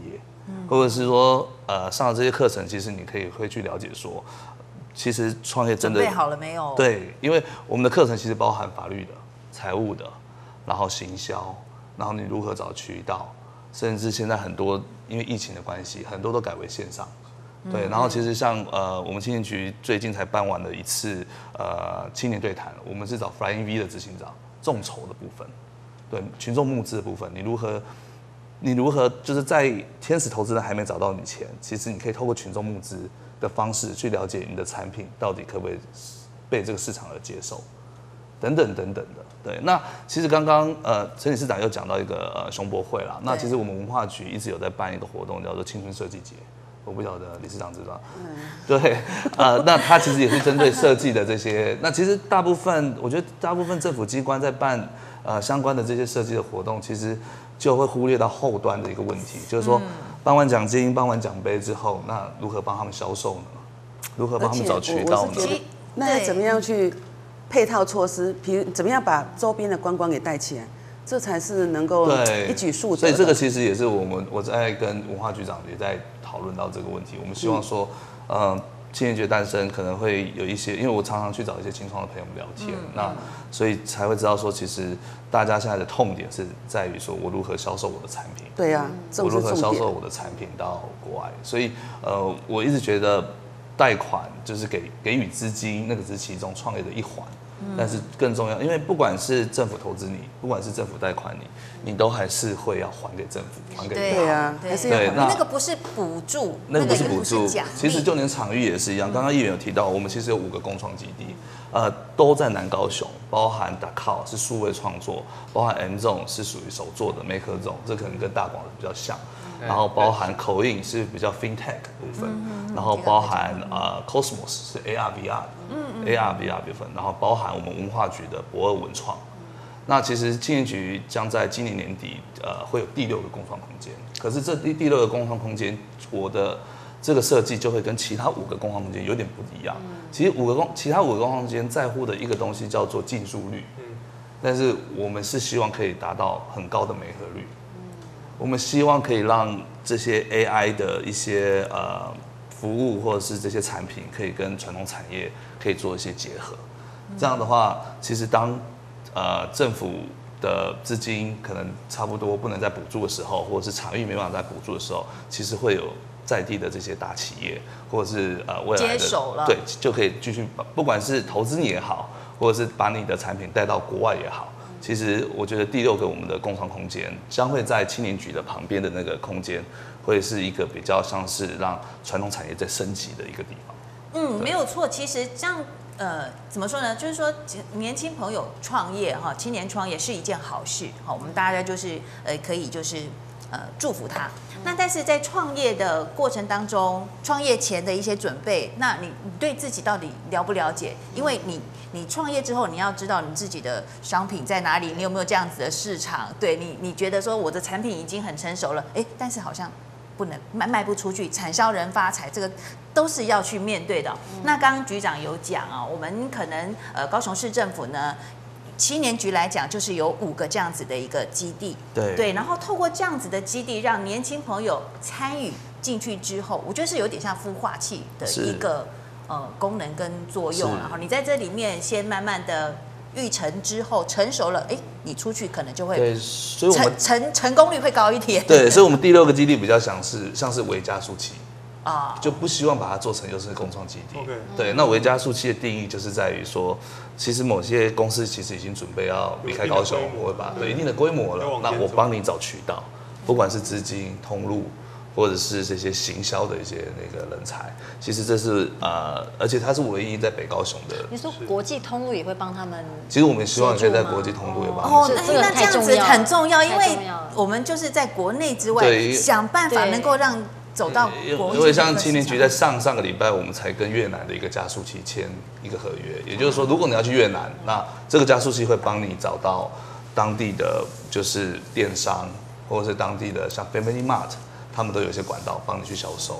或者是说呃上了这些课程，其实你可以会去了解说，其实创业真的准备好了没有？ 对，因为我们的课程其实包含法律的、财务的，然后行销，然后你如何找渠道，甚至现在很多因为疫情的关系，很多都改为线上。对，然后其实像呃，我们青年局最近才办完了一次呃青年对谈，我们是找 Flying V 的执行长，众筹的部分，对群众募资的部分，你如何你如何就是在天使投资人还没找到你前，其实你可以透过群众募资的方式去了解你的产品到底可不可以被这个市场而接受，等等等等的。对，那其实刚刚呃陈理事长又讲到一个呃熊博会啦，那其实我们文化局一直有在办一个活动，叫做青春设计节。我不晓得理事长知道，嗯，对，呃，那他其实也是针对设计的这些，那其实大部分，我觉得大部分政府机关在办呃相关的这些设计的活动，其实就会忽略到后端的一个问题，就是说颁完奖金、颁完奖杯之后，那如何帮他们销售呢？如何帮他们找渠道呢？ 那要怎么样去配套措施？比如怎么样把周边的观光给带起来？这才是能够一举数得。 所以这个其实也是我们我在跟文化局长也在讨论到这个问题。我们希望说，嗯、呃，青年节诞生可能会有一些，因为我常常去找一些青创的朋友们聊天，嗯、那所以才会知道说，其实大家现在的痛点是在于说我如何销售我的产品。 对呀、啊， 我如何销售我的产品到国外。所以呃，我一直觉得贷款就是给给予资金，那个只是其中创业的一环。但是更重要，因为不管是政府投资你，不管是政府贷款你，你都还是会要还给政府，还给对啊，还是要对。那个不是补助， 那个不是补助， 那个其实就连场域也是一样。刚刚议员有提到，我们其实有五个工创基地，呃，都在南高雄，包含 Dakao 是数位创作，包含 M Zone 是属于手作的 Maker Zone， 这可能跟大广的比较像。然后包含口印是比较 FinTech 的部分，然后包含呃 Cosmos 是 A R V R 的 A R V R 部分，然后包含我们文化局的博二文创。那其实青年局将在今年年底呃会有第六个工创空间，可是这第第六个工创空间，我的这个设计就会跟其他五个工创空间有点不一样。其实五个工其他五个工创空间在乎的一个东西叫做进驻率，但是我们是希望可以达到很高的媒合率。我们希望可以让这些 A I 的一些呃服务或者是这些产品，可以跟传统产业可以做一些结合。这样的话，其实当呃政府的资金可能差不多不能再补助的时候，或者是场域没办法再补助的时候，其实会有在地的这些大企业，或者是呃未来的接手了， 对，就可以继续不管是投资你也好，或者是把你的产品带到国外也好。其实我觉得第六个我们的共创空间将会在青年局的旁边的那个空间，会是一个比较像是让传统产业在升级的一个地方。 嗯，没有错。其实这样呃怎么说呢？就是说年轻朋友创业哈，青年创业是一件好事。好，我们大家就是呃可以就是呃祝福他。那但是在创业的过程当中，创业前的一些准备，那你你对自己到底了不了解？因为你你创业之后，你要知道你自己的商品在哪里，你有没有这样子的市场？对你，你觉得说我的产品已经很成熟了，哎，但是好像不能卖卖不出去，产销人发财，这个都是要去面对的。嗯、那刚刚局长有讲啊，我们可能呃高雄市政府呢。青年局来讲，就是有五个这样子的一个基地， 对对，然后透过这样子的基地，让年轻朋友参与进去之后，我觉得是有点像孵化器的一个呃功能跟作用。然后你在这里面先慢慢的育成之后，成熟了，哎，你出去可能就会对，所以我们成成成功率会高一点。 对，所以我们第六个基地比较像是像是微加速器。 啊， 就不希望把它做成又是共创基地。 Okay. 对，那微加速器的定义就是在于说，其实某些公司其实已经准备要离开高雄，或者把有一定的规模了，那我帮你找渠道，不管是资金通路，或者是这些行销的一些那个人才，其实这是呃，而且它是唯一在北高雄的。 你说国际通路也会帮他们？ 其实我们希望可以在国际通路也帮他们。 哦，那那这样子很重要，因为我们就是在国内之外想办法能够让。走到国因为像青年局在上上个礼拜，我们才跟越南的一个加速器签一个合约，也就是说，如果你要去越南，那这个加速器会帮你找到当地的就是电商，或者是当地的像 Family Mart， 他们都有一些管道帮你去销售。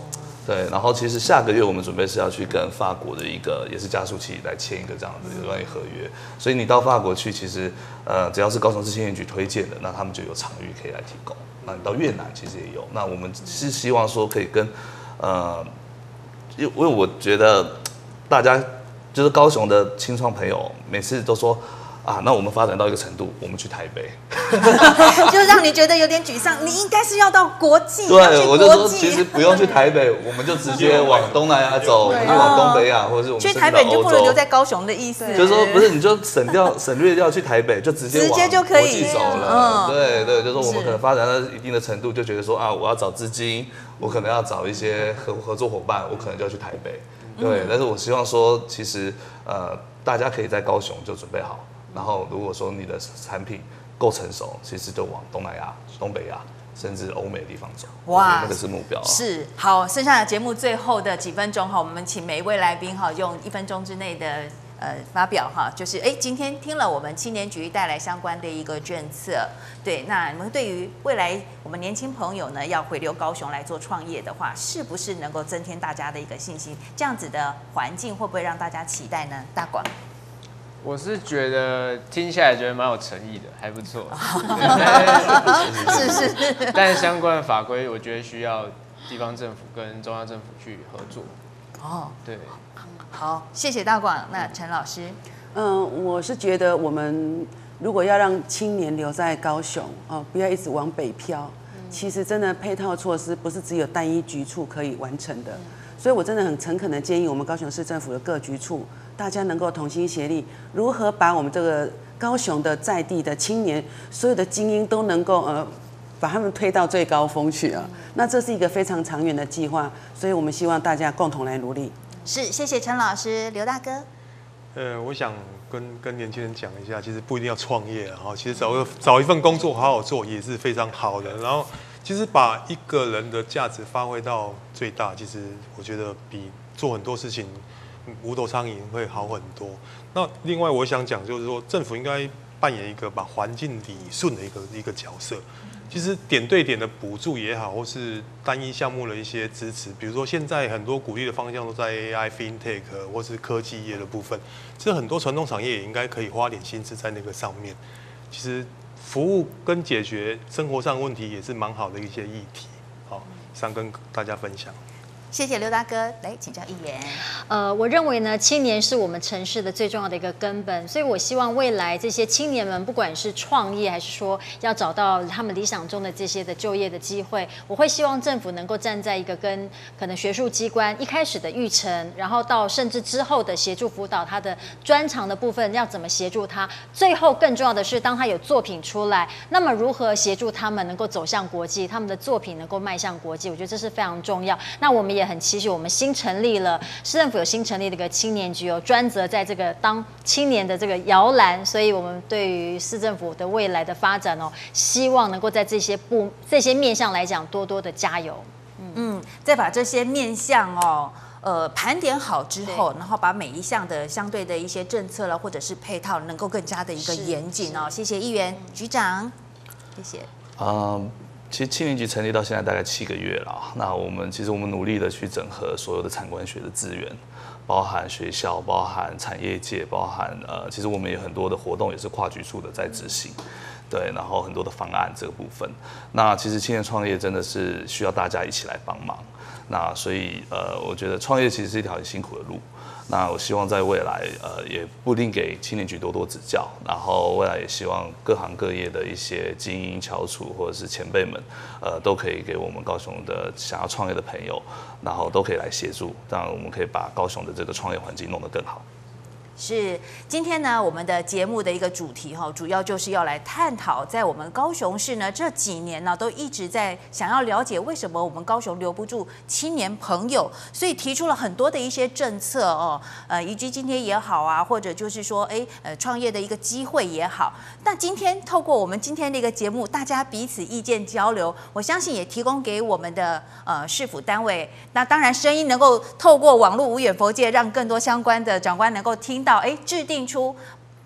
对，然后其实下个月我们准备是要去跟法国的一个也是加速器来签一个这样的有关于合约，所以你到法国去，其实呃只要是高雄市青年局推荐的，那他们就有场域可以来提供。那你到越南其实也有，那我们是希望说可以跟呃，因为因为我觉得大家就是高雄的青创朋友，每次都说。啊，那我们发展到一个程度，我们去台北， 就让你觉得有点沮丧。你应该是要到国际， 对，我就说其实不用去台北，我们就直接往东南亚走，我们就往东北亚，或者是我们去台北你就不如留在高雄的意思。 就是说不是，你就省掉省略掉去台北，就直接直接就可以走了。对对，就是说我们可能发展到一定的程度，就觉得说啊，我要找资金，我可能要找一些合合作伙伴，我可能就要去台北。对，但是我希望说，其实呃，大家可以在高雄就准备好。然后，如果说你的产品够成熟，其实就往东南亚、东北亚，甚至欧美的地方走。哇，那个是目标、啊。 是好，剩下的节目最后的几分钟哈，我们请每一位来宾哈，用一分钟之内的呃发表哈，就是哎，今天听了我们青年局带来相关的一个政策，对，那你们对于未来我们年轻朋友呢要回流高雄来做创业的话，是不是能够增添大家的一个信心？这样子的环境会不会让大家期待呢？大广。 我是觉得听下来觉得蛮有诚意的，还不错。 是是是。 但相关的法规，我觉得需要地方政府跟中央政府去合作。哦，对。 好，谢谢大广。那陈老师， 嗯，我是觉得我们如果要让青年留在高雄，哦，不要一直往北漂，其实真的配套措施不是只有单一局处可以完成的。所以我真的很诚恳的建议我们高雄市政府的各局处，大家能够同心协力，如何把我们这个高雄的在地的青年，所有的精英都能够呃，把他们推到最高峰去啊。那这是一个非常长远的计划，所以我们希望大家共同来努力。 是，谢谢陈老师，刘大哥。 呃，我想跟跟年轻人讲一下，其实不一定要创业啊，其实找个找一份工作好好做也是非常好的。然后。其实把一个人的价值发挥到最大，其实我觉得比做很多事情无头苍蝇会好很多。那另外我想讲就是说，政府应该扮演一个把环境理顺的一个一个角色。其实点对点的补助也好，或是单一项目的一些支持，比如说现在很多鼓励的方向都在 A I、FinTech 或是科技业的部分，这很多传统产业也应该可以花点心思在那个上面。其实。服务跟解决生活上问题也是蛮好的一些议题，好，想跟大家分享。 谢谢刘大哥，来请教议员。 呃，我认为呢，青年是我们城市的最重要的一个根本，所以我希望未来这些青年们，不管是创业还是说要找到他们理想中的这些的就业的机会，我会希望政府能够站在一个跟可能学术机关一开始的育成，然后到甚至之后的协助辅导他的专长的部分要怎么协助他，最后更重要的是，当他有作品出来，那么如何协助他们能够走向国际，他们的作品能够迈向国际，我觉得这是非常重要。那我们也很期许我们新成立了市政府有新成立的一个青年局，有专责在这个当青年的这个摇篮，所以我们对于市政府的未来的发展哦，希望能够在这些部这些面向来讲多多的加油。 嗯，嗯再把这些面向哦。呃，盘点好之后，然后把每一项的相对的一些政策了，或者是配套，能够更加的一个严谨哦。谢谢议员、嗯、局长，谢谢。 嗯。其实青年局成立到现在大概七个月了，那我们其实我们努力的去整合所有的产官学的资源，包含学校、包含产业界、包含呃，其实我们有很多的活动也是跨局处的在执行，对，然后很多的方案这个部分，那其实青年创业真的是需要大家一起来帮忙，那所以呃，我觉得创业其实是一条很辛苦的路。那我希望在未来，呃，也不吝给青年局多多指教，然后未来也希望各行各业的一些精英翘楚或者是前辈们，呃，都可以给我们高雄的想要创业的朋友，然后都可以来协助，这样我们可以把高雄的这个创业环境弄得更好。 是，今天呢，我们的节目的一个主题哈，主要就是要来探讨，在我们高雄市呢这几年呢，都一直在想要了解为什么我们高雄留不住青年朋友，所以提出了很多的一些政策哦，呃，宜居津贴也好啊，或者就是说，哎，呃，创业的一个机会也好。那今天透过我们今天的一个节目，大家彼此意见交流，我相信也提供给我们的呃市府单位，那当然声音能够透过网络无远弗届，让更多相关的长官能够听。到哎，制定出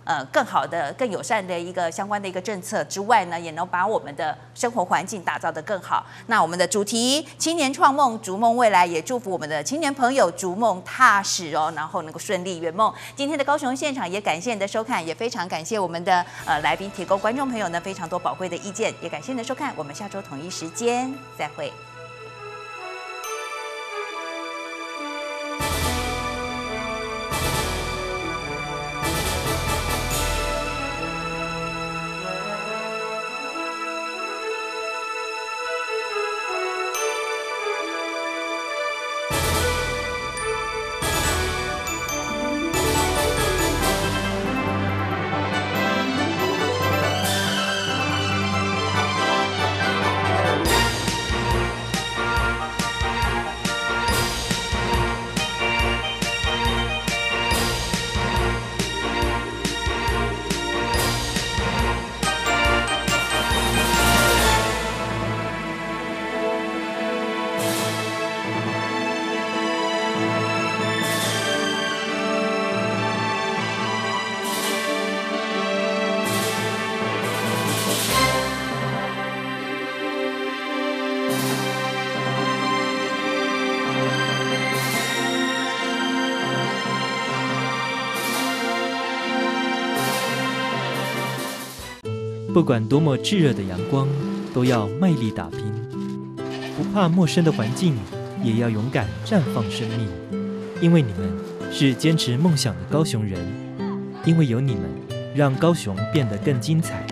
呃更好的、更友善的一个相关的一个政策之外呢，也能把我们的生活环境打造得更好。那我们的主题青年创梦，逐梦未来，也祝福我们的青年朋友逐梦踏实哦，然后能够顺利圆梦。今天的高雄现场也感谢你的收看，也非常感谢我们的呃来宾提供观众朋友呢非常多宝贵的意见，也感谢你的收看，我们下周同一时间再会。 不管多么炙热的阳光，都要卖力打拼，不怕陌生的环境，也要勇敢绽放生命。因为你们是坚持梦想的高雄人，因为有你们，让高雄变得更精彩。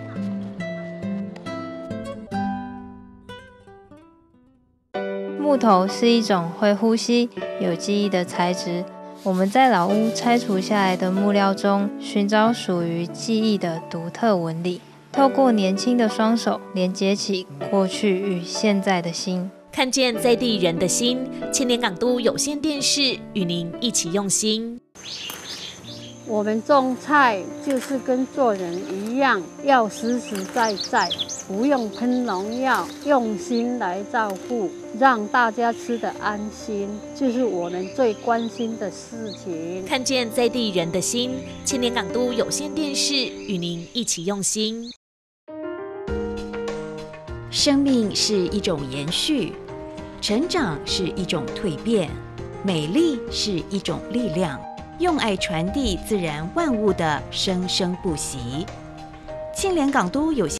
木头是一种会呼吸、有记忆的材质。我们在老屋拆除下来的木料中，寻找属于记忆的独特纹理。透过年轻的双手，连接起过去与现在的心， 看见在地人的心。青年港都有线电视与您一起用心。 我们种菜就是跟做人一样，要实实在在，不用喷农药，用心来照顾，让大家吃得安心，就是我们最关心的事情。 看见在地人的心，青年港都有线电视与您一起用心。 生命是一种延续，成长是一种蜕变，美丽是一种力量，用爱传递自然万物的生生不息。青年港都有线